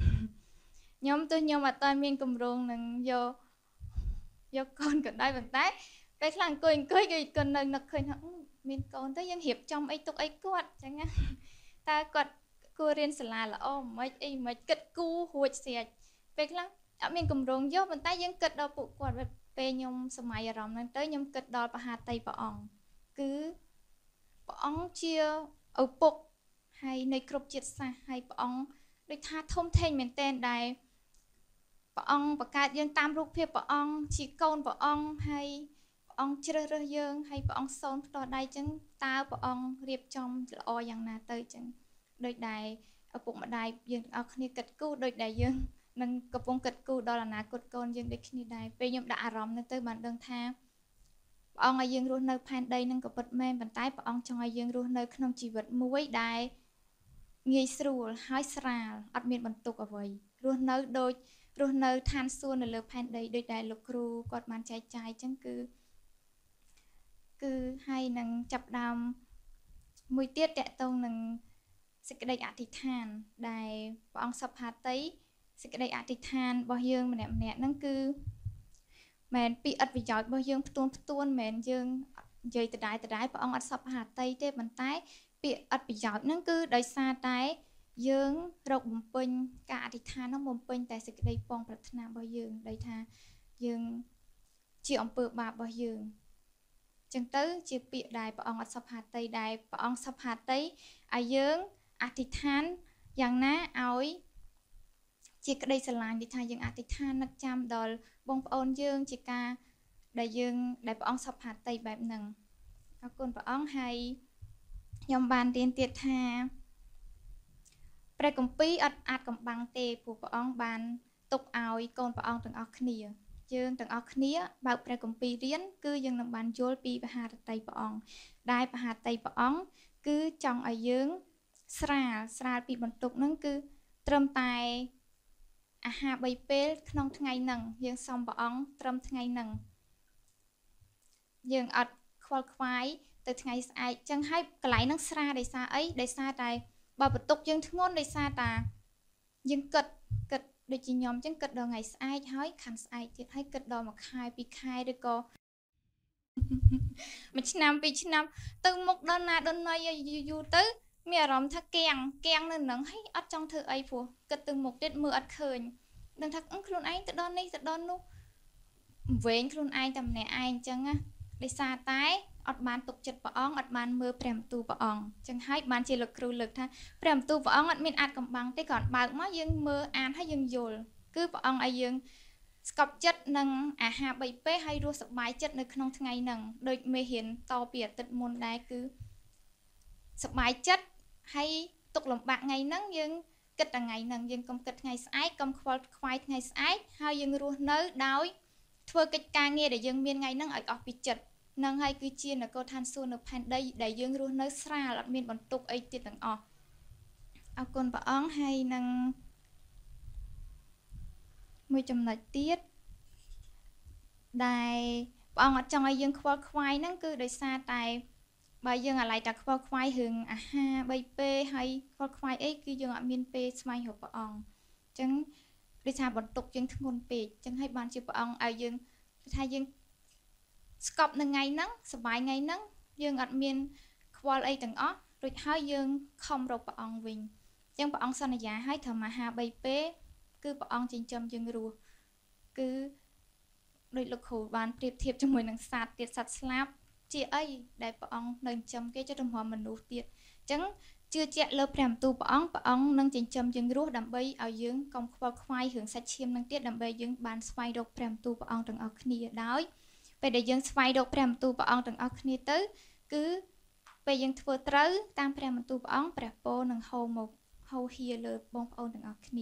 [SPEAKER 6] ខ្ញុំអត់តាមានកម្រងនឹងយកកូនក៏ដែរប៉ុន្តែពេលខ្លះអង្គុយគឺគាត់នៅនឹកឃើញថាមានកូនទៅយើងរៀបចំអីទុកអីគាត់អញ្ចឹងតើគាត់គួររៀនសាលាល្អមិនគិតគូររួចស្រេចពេលខ្លះអត់មានកម្រងយកប៉ុន្តែយើងគិតដល់ពួកគាត់ពេលខ្ញុំសម័យអារម្មណ៍ហ្នឹងទៅខ្ញុំគិតដល់បហាតីព្រះអង្គគឺព្រះអង្គជាឪពុកហើយនៅគ្រប់ជាតិសាសន៍ហើយព្រះអង្គដូចថាធំធេងមែនទែនដែរព្រះអង្គបង្កើតយើងតាមរូបភាពព្រះអង្គជាកូនព្រះអង្គហើយព្រះអង្គជ្រើសរើសយើងហើយព្រះអង្គសូនផ្ទាល់ដៃចឹងតើព្រះអង្គរៀបចំល្អយ៉ាងណាទៅចឹងដូចដែលឪពុកម្ដាយយើងទាំងអស់គ្នាគិតគូរដូចដែលយើងនឹងកំពុងគិតគូរដល់អនាគតកូនយើងដូចគ្នាដែរពេលខ្ញុំដាក់អារម្មណ៍នឹងទៅបានដឹងថាព្រះអង្គឲ្យយើងរស់នៅផែនដីនឹងក៏ពិតមែនប៉ុន្តែព្រះអង្គចង់ឲ្យយើងរស់នៅក្នុងជីវិតមួយដែលងាយស្រួលហើយស្រាលអត់មានបន្ទុកអ្វីរស់នៅឋានសួគ៌នៅលើផែនដីដូចដែលលោកគ្រូគាត់បានចែកចាយអញ្ចឹងគឺហើយនឹងចាប់ដើមមួយទៀតតកតងនឹងសេចក្តីអធិដ្ឋានដែលព្រះអង្គសព្ហាតីសេចក្តីអធិដ្ឋានរបស់យើងម្នាក់ហ្នឹងគឺមិនពីឥតប្រយោជន៍របស់យើងផ្ទួនមិនយើងនិយាយដដែលព្រះអង្គអត់សព្ហាតីទេប៉ុន្តែពាក្យឥតប្រយោជន៍ហ្នឹងគឺដោយសារតែយើងរកបំពេញការអធិដ្ឋានហ្នឹងបំពេញតែសេចក្តីពងប្រាថ្នារបស់យើងដោយថាយើងជាអំពើបាបរបស់យើងចឹងទៅជាពាក្យដែលព្រះអង្គអត់សប្ហាតីដែលព្រះអង្គសប្ហាតីឲ្យយើងអធិដ្ឋានយ៉ាងណាឲ្យជាក្តីស្រឡាញ់ដែលថាយើងអធិដ្ឋាននឹកចាំដល់បងប្អូនយើងជាការដែលព្រះអង្គសប្ហាតីបែបហ្នឹងអរគុណព្រះអង្គហើយខ្ញុំបានរៀនទៀតថាព្រះគម្ពីរអត់អាចកំបាំងទេព្រោះព្រះអង្គបានទុកឲ្យកូនព្រះអង្គទាំងអស់គ្នាយើងទាំងអស់គ្នាបើកព្រះគម្ពីររៀនគឺយើងនឹងបានយល់ពីបហារតីព្រះអង្គដែលបហារតីព្រះអង្គគឺចង់ឲ្យយើងស្រាលពីបន្ទុកហ្នឹងគឺត្រឹមតែអាហារ3ពេលក្នុងថ្ងៃហ្នឹងយើងសុំព្រះអង្គត្រឹមថ្ងៃហ្នឹងយើងអត់ខ្វល់ខ្វាយទៅថ្ងៃស្អែកចឹងហើយកន្លែងហ្នឹងស្រាលដោយសារអីដោយសារតែបើបន្ទុកយើងធ្ងន់ដោយសារតាយើងគិតដូចជាខ្ញុំចឹងគិតដល់ថ្ងៃស្អែកហើយខាន់ស្អែកទៀតហើយគិតដល់1ខែ2ខែឬក៏1ឆ្នាំ2ឆ្នាំទៅមុខដល់ណាដល់ណីយូរទៅមានអារម្មណ៍ថាកៀងនៅនឹងហើយអត់ចង់ធ្វើអីព្រោះគិតទៅមុខទៀតមើលអត់ឃើញដឹងថាខ្លួនឯងទៅដល់នេះទៅដល់នោះវែងខ្លួនឯងតែម្នាក់ឯងចឹងណាដោយសារតែអត់បានទុកចិត្តព្រះអង្គអត់បានមើលព្រះបន្ទូលព្រះអង្គចឹងហើយបានជាលោកគ្រូលើកថាព្រះបន្ទូលព្រះអង្គអត់មានអាចកំបាំងទេគាត់បើកមកយើងមើលអានហើយយើងយល់គឺព្រះអង្គឲ្យយើងស្កប់ចិត្តនឹងអាហារ3ពេលហើយរស់សប្បាយចិត្តនៅក្នុងថ្ងៃហ្នឹងដូចមេរៀនតពីអាទិត្យមុនដែរគឺសប្បាយចិត្តហើយទុកលំបាកថ្ងៃហ្នឹងយើងគិតតែថ្ងៃហ្នឹងយើងកុំគិតថ្ងៃស្អែកកុំខ្វល់ខ្វាយថ្ងៃស្អែកហើយយើងរស់នៅដោយធ្វើកិច្ចការងារដែលយើងមានថ្ងៃហ្នឹងឲ្យអស់ពីចិត្តនឹងហើយគឺជានគរឋានសួគ៌នៅផែនដីដែលយើងរស់នៅស្រាលអត់មានបន្ទុកអីទៀតទាំងអស់អរគុណព្រះអង្គហើយនឹងមួយចំណុចទៀតដែលព្រះអង្គអត់ចង់ឲ្យយើងខ្វល់ខ្វាយហ្នឹងគឺដោយសារតែបើយើងអាឡ័យតែខ្វល់ខ្វាយរឿងអាហារ3ពេលហើយខ្វល់ខ្វាយអីគឺយើងអត់មានពេលស្វែងរកព្រះអង្គអញ្ចឹងដូចថាបន្ទុកយើងធ្ងន់ពេកអញ្ចឹងហើយបានជាព្រះអង្គឲ្យយើងថាយើងស្កប់នៅថ្ងៃហ្នឹងសប្បាយថ្ងៃហ្នឹងយើងអត់មានខ្វល់អីទាំងអស់រួចហើយយើងខំរកព្រះអង្គវិញអញ្ចឹងព្រះអង្គសន្យាឲ្យត្រឹមអាហារ3ពេលគឺព្រះអង្គចិញ្ចឹមយើងរស់គឺដោយលោកគ្រូបានប្រៀបធៀបជាមួយនឹងសត្វទៀតសត្វស្លាប់ជាអីដែលព្រះអង្គនៅចិញ្ចឹមគេចុះទៅរំមនុស្សទៀតអញ្ចឹងជឿជាក់លើព្រះបន្ទូលព្រះអង្គនឹងចិញ្ចឹមយើងរស់ដើម្បីឲ្យយើងកុំខ្វល់ខ្វាយរឿងសាច់ឈាមនឹងទៀតដើម្បីយើងបានស្វែងរកព្រះបន្ទូលព្រះអង្គទាំងអស់គ្នាដោយពេលដែលយើងស្វែងរកព្រះបន្ទូលព្រះអង្គទាំងអស់គ្នាទៅគឺពេលយើងធ្វើត្រូវតាមព្រះបន្ទូលព្រះអង្គព្រះពរនឹងហូរមកហូរហៀលើបងប្អូនទាំងអស់គ្នា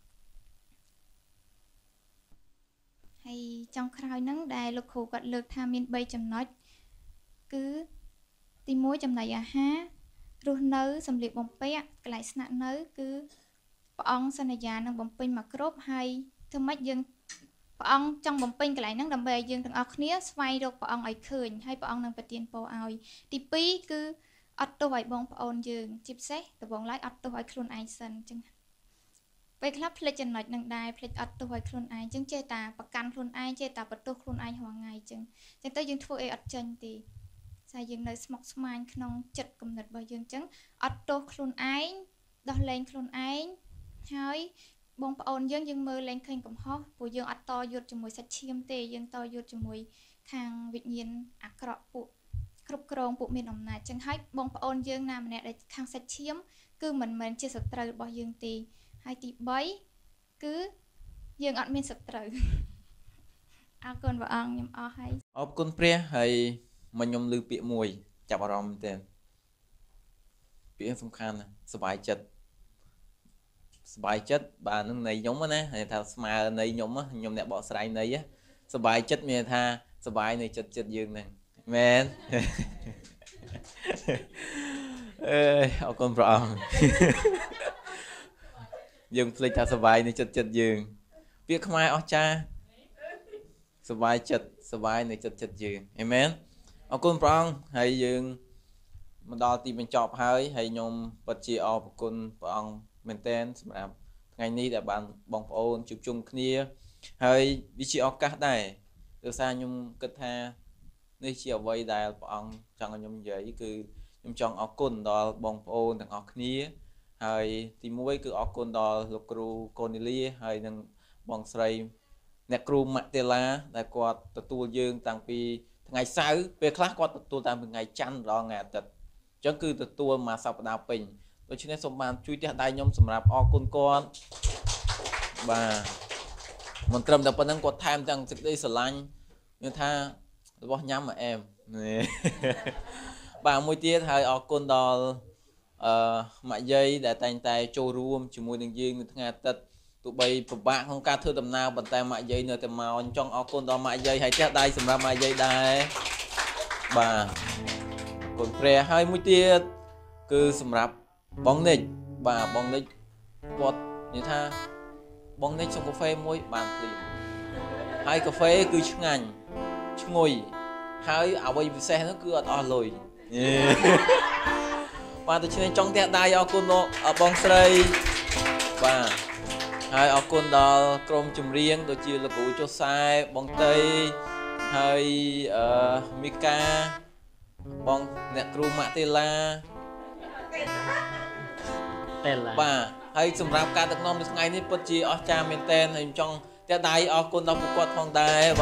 [SPEAKER 6] ហើយចុងក្រោយហ្នឹងដែលលោកគ្រូគាត់លើកថាមាន3ចំណុចគឺទី1ចំណីអាហាររស់នៅសម្លៀកបំពាក់កន្លែងស្នាក់នៅគឺព្រះអង្គសន្យានឹងបំពេញមកគ្រប់ហើយធ្វើម៉េចយើងព្រះអង្គចង់បំពេញកន្លែងហ្នឹងដើម្បីឲ្យយើងទាំងអស់គ្នាស្វែងរកព្រះអង្គឲ្យឃើញហើយព្រះអង្គនឹងប្រទានពរឲ្យទី2គឺអត់ទោសឲ្យបងប្អូនយើងជាពិសេសដំបូងឡើយអត់ទោសឲ្យខ្លួនឯងសិនអញ្ចឹងពេលខ្លះភ្លេចចំណុចនឹងដែរភ្លេចអត់ទោសឲ្យខ្លួនឯងអញ្ចឹងចេះតែប្រកាន់ខ្លួនឯងចេះតែបន្ទោសខ្លួនឯងរាល់ថ្ងៃអញ្ចឹងទៅយើងធ្វើអីអត់ចេញទេតែយើងនៅស្មុគស្មាញក្នុងចិត្តគំនិតរបស់យើងអញ្ចឹងអត់ទោសខ្លួនឯងដោះលែងខ្លួនឯងហើយបងប្អូនយើងមើលលែងឃើញកំហុសព្រោះយើងអត់តយុទ្ធជាមួយសាច់ឈាមទេយើងតយុទ្ធជាមួយខាងវិញ្ញាណអាក្រក់ពួកគ្រប់គ្រងពួកមានអំណាចអញ្ចឹងហើយបងប្អូនយើងណាម្នាក់ដែលខាងសាច់ឈាមគឺមិនមែនជាសត្រូវរបស់យើងទេហើយទី3គឺយើងអត់មានសត្រូវអរគុណព្រះអង្គខ្ញុំអរហើយ
[SPEAKER 4] អរគុណព្រះហើយមកខ្ញុំឮពាក្យមួយចាប់អារម្មណ៍មែនទែនពាក្យសំខាន់ណាសប្បាយចិត្តបាទនឹងនៃខ្ញុំណាហើយថាស្មើនៃខ្ញុំអ្នកបកស្រាយនៃសប្បាយចិត្តមានថាសប្បាយនៅចិត្តយើងហ្នឹងមែនអរគុណព្រះអង្គយើងភ្លេចថាសប្បាយនៅចិត្តយើងពាក្យខ្មែរអស្ចារ្យសប្បាយចិត្តសប្បាយនៅចិត្តយើងអាមែនអរគុណព្រះអង្គហើយយើងមកដល់ទីបញ្ចប់ហើយខ្ញុំពិតជាអរគុណព្រះអង្គមែនទែនសម្រាប់ថ្ងៃនេះដែលបានបងប្អូនជួបជុំគ្នាហើយវាជាឱកាសដែរដោយសារខ្ញុំគិតថានេះជាអ្វីដែលព្រះអង្គចង់ឲ្យខ្ញុំនិយាយគឺខ្ញុំចង់អរគុណដល់បងប្អូនទាំងអស់គ្នាហើយទី1គឺអរគុណដល់លោកគ្រូកូនីលីហើយនិងបងស្រីអ្នកគ្រូម៉ាក់តេឡាដែលគាត់ទទួលយើងតាំងពី ngày sau về khác có tụi ta một ngày chăn đó ngày tật chẳng cứ từ tua mà sao đào bình tôi chỉ nên xong bàn chui theo tay nhóm sầm rạp o con và một trầm đập năng có tham rằng thực đây sờ lanh như tha bỏ nhắm mà em và môi tiết hai o con đò mại dây để tay tay trôi ruộng chỉ môi đường dương ngày tật tụi bay bạn không ca thưa tầm nào bàn tay mại dây nữa tầm màu trong o con đò mại dây hay chắc đây sầm rạp mại dây đây và còn pre hai môi tiết cứ sầm rạp bóng nịch và bóng nịch quạt như tha bóng nịch trong cà phê môi bàn thì hai cà phê cứ chừng ngành chừng ngồi hai áo bay xe nó cứ ở lồi và tôi nên trong tẹt đai ở con nó ở bóng sấy và hai ở con đó chrome chùm riêng tôi chia là cũ cho sai bóng tây hai Mika bóng nẹt ru Matela và hay sầm rạp ca tắc nom được ngày ní bớt chi ở cha miền tên hay trong tẹt đai ở con đó quạt phong đai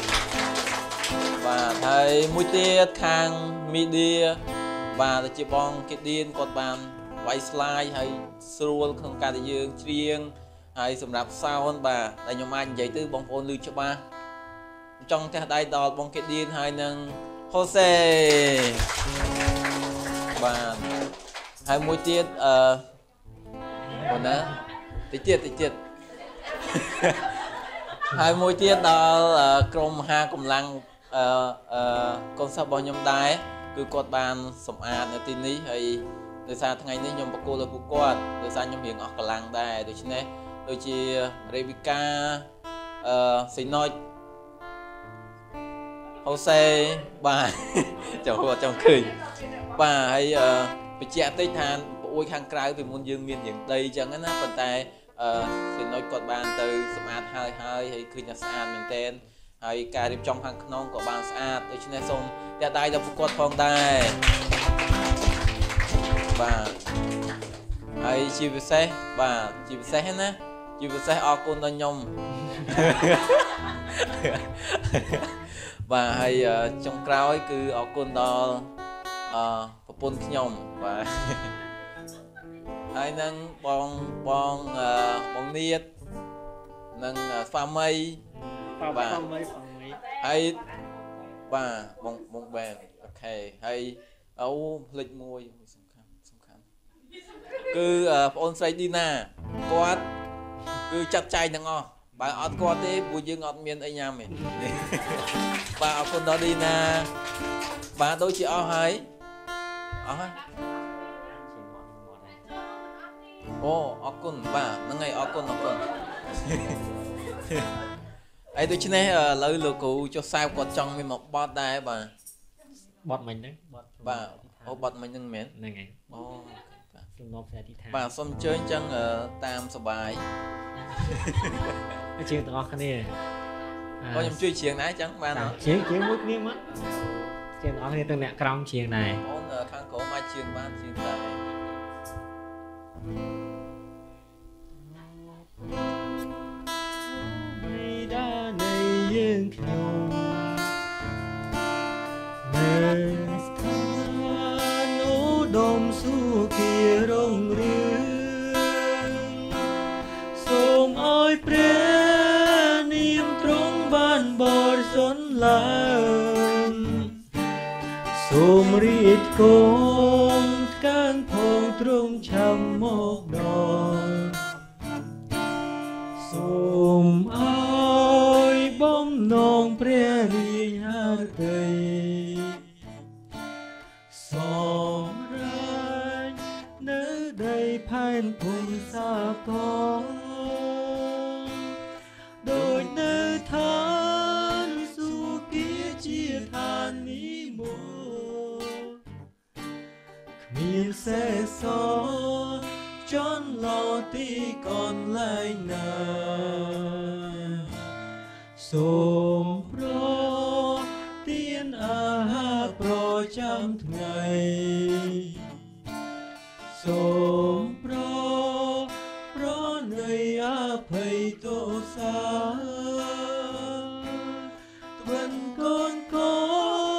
[SPEAKER 4] và thầy mũi tiết khang media và chỉ bong cái điên cột bàn quay slide hay scroll không cả dương riêng hay sầm rạp sound và đại nhóm anh vậy từ bong phone lưu cho ba trong cái đây đò bong cái điên hay nâng Jose và hai mũi tiết còn nữa tiết hai mũi tiết đó chrome ha cùng lăng con sao bao nhiêu đai cứ cột bàn sầm an ở tin ní hay từ xa ngày ní nhom bạc cô là phụ quạt từ xa nhom hiền ở cả làng đai từ trên đấy đôi chi Rebecca xin nói Jose bà trong cười bà hay bị trẻ tây than ôi khang cài vì môn dương miền những đây chẳng á phần tay xin nói cột bàn từ sầm an hai hay cứ nhà sàn mình tên hay cài điệp trong hàng non của bàn sạch từ trên này xong để tay đập quạt phong tay và hay chia sẻ và chia sẻ hết nè chia sẻ ở con đó nhom và hay trong crowd ấy cứ ở con đó pôn nhom và hay nâng bong niết nâng pha mây và hay và bong bèn ok hay ấu lịch môi song khăn cứ ôn say đi nè quát cứ chặt chay nè ngò bà ọt quát đi bùi dương ọt miên ấy nhà mình bà ở con đó đi nè bà đôi chị o hay ô ở con bà nó ngày ở con ấy tôi chỉ này lời lừa cụ cho sao còn trong mình một bot đây bà
[SPEAKER 1] bọt mình đấy
[SPEAKER 4] bà ô bọt mình nhân miễn
[SPEAKER 1] này ngày
[SPEAKER 4] ô
[SPEAKER 1] bà
[SPEAKER 4] bà xong chơi chân ở tam sờ bài
[SPEAKER 1] cái chuyện tao khăn nè
[SPEAKER 4] có nhầm chơi chuyện nãy chẳng bà nó
[SPEAKER 1] chuyện mất miếng mất chuyện tao khăn nè từng nè trong chuyện này
[SPEAKER 4] ôn ở khang cổ mai chuyện ban chuyện tại
[SPEAKER 1] đã này dương nhung nên than ố đom su kia rong rương xôm ơi pre niềm trong ban bờ xuân lan xôm riết con can phong trong chăm mốc đòn xôm ơi bóng non pre ri hát cây xóm ra nơi đây phan phùng xa con đôi nơi than su kia chia than ní mô miền xe xó chón lo tí còn lại nà xôm pro tiên a pro trăm ngày xôm pro nơi a phây tô xa tuần con có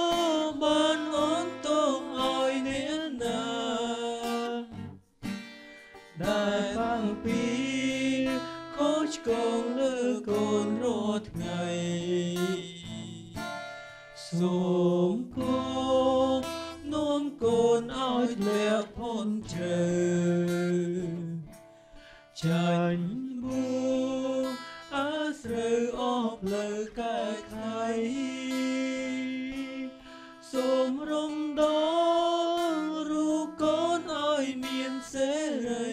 [SPEAKER 1] សូមកូននាំកូនឲ្យធ្លាក់ផុនជ្រៅចាញ់បួងអាស្រូវអស់ផ្លូវកែខៃសូមរំដងរូបកូនឲ្យមានសេរី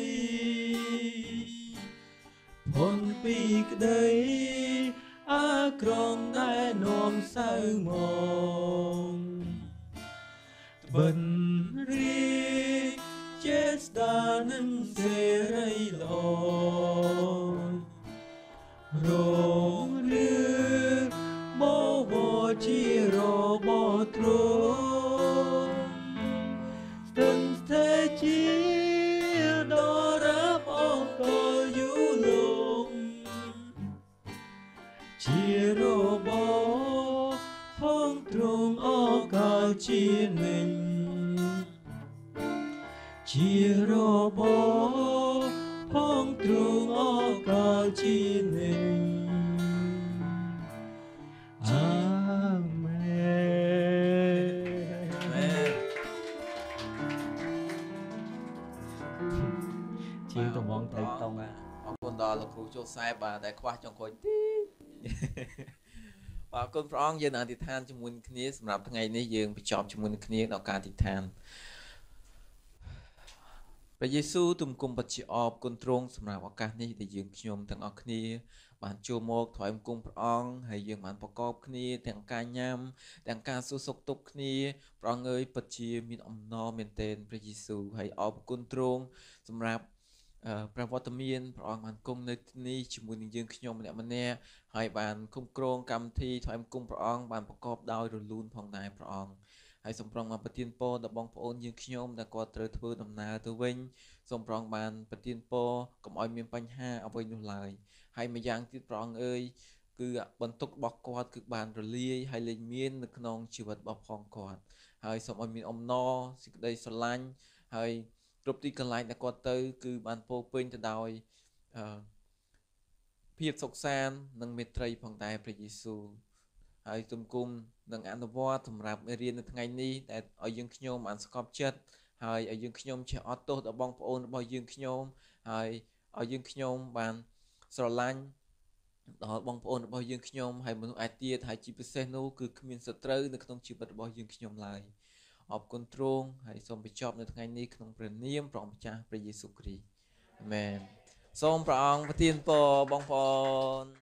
[SPEAKER 1] ផុនពីក្តីអាក្រងដែលនាំសៅមកបិណ្ឌរីចេស្តានឹងសេរីល្អរងរឿងបវរជារបទ្រង់ស្ទឹងស្ថេរជាដរាប់អកលយូរលងជារបផងទ្រង់អកលជានិញជារបផងទ្រង់អកលជានិញអាមែនជាងតំងតៃតងអរគុណដល់លោកគ្រូជូសែបបាទដែលខ្វះចុងក្រោយទីបាទអរគុណព្រះអង្គយើងអធិដ្ឋានជាមួយគ្នាសម្រាប់ថ្ងៃនេះយើងបញ្ចប់ជាមួយគ្នាដល់ការអធិដ្ឋានព្រះយេស៊ូវទុំគុំបច្ចអបគុណទ្រង់សម្រាប់ឱកាសនេះដែលយើងខ្ញុំទាំងអស់គ្នាបានចូលមកថ្វាយបង្គំព្រះអង្គហើយយើងបានប្រកបគ្នាទាំងការញ៉ាំទាំងការសួរសុខទុក្ខគ្នាព្រះអង្គអើយពិតជាមានអំណរមែនទែនព្រះយេស៊ូវហើយអរគុណទ្រង់សម្រាប់ព្រះវត្តមានព្រះអង្គបានគង់នៅទីនេះជាមួយនឹងយើងខ្ញុំម្នាក់ហើយបានគ្រប់គ្រងកម្មវិធីថ្វាយបង្គំព្រះអង្គបានប្រកបដោយរលូនផងដែរព្រះអង្គហើយសូមប្រងបានប្រទានពរដល់បងប្អូនយើងខ្ញុំដែលគាត់ត្រូវធ្វើដំណើរទៅវិញសូមប្រងបានប្រទានពរកុំឲ្យមានបញ្ហាអ្វីនោះឡើយហើយម្យ៉ាងទៀតព្រះអង្គអើយគឺបន្ទុករបស់គាត់គឺបានរលាយហើយលែងមាននៅក្នុងជីវិតរបស់ផងគាត់ហើយសូមឲ្យមានអំណរសេចក្តីស្រឡាញ់ហើយគ្រប់ទីកន្លែងដែលគាត់ទៅគឺបានពោពេញទៅដោយភាពសុខសាន្តនិងមេត្រីផងដែរព្រះយេស៊ូវហើយទុំគុំនឹងអនុវត្តសម្រាប់មេរៀននៅថ្ងៃនេះដែលឲ្យយើងខ្ញុំបានស្កប់ចិត្តហើយឲ្យយើងខ្ញុំចេះអត់ទោសដល់បងប្អូនរបស់យើងខ្ញុំហើយឲ្យយើងខ្ញុំបានស្រឡាញ់ដល់បងប្អូនរបស់យើងខ្ញុំហើយមនុស្សឯទៀតហើយជាពិសេសនោះគឺគ្មានសត្រូវនៅក្នុងជីវិតរបស់យើងខ្ញុំឡើយអរគុណទ្រង់ហើយសូមបញ្ចប់នៅថ្ងៃនេះក្នុងព្រះនាមព្រះម្ចាស់ព្រះយេស៊ូវគ្រីស្ទអាមែនសូមព្រះអង្គប្រទានពរបងប្អូន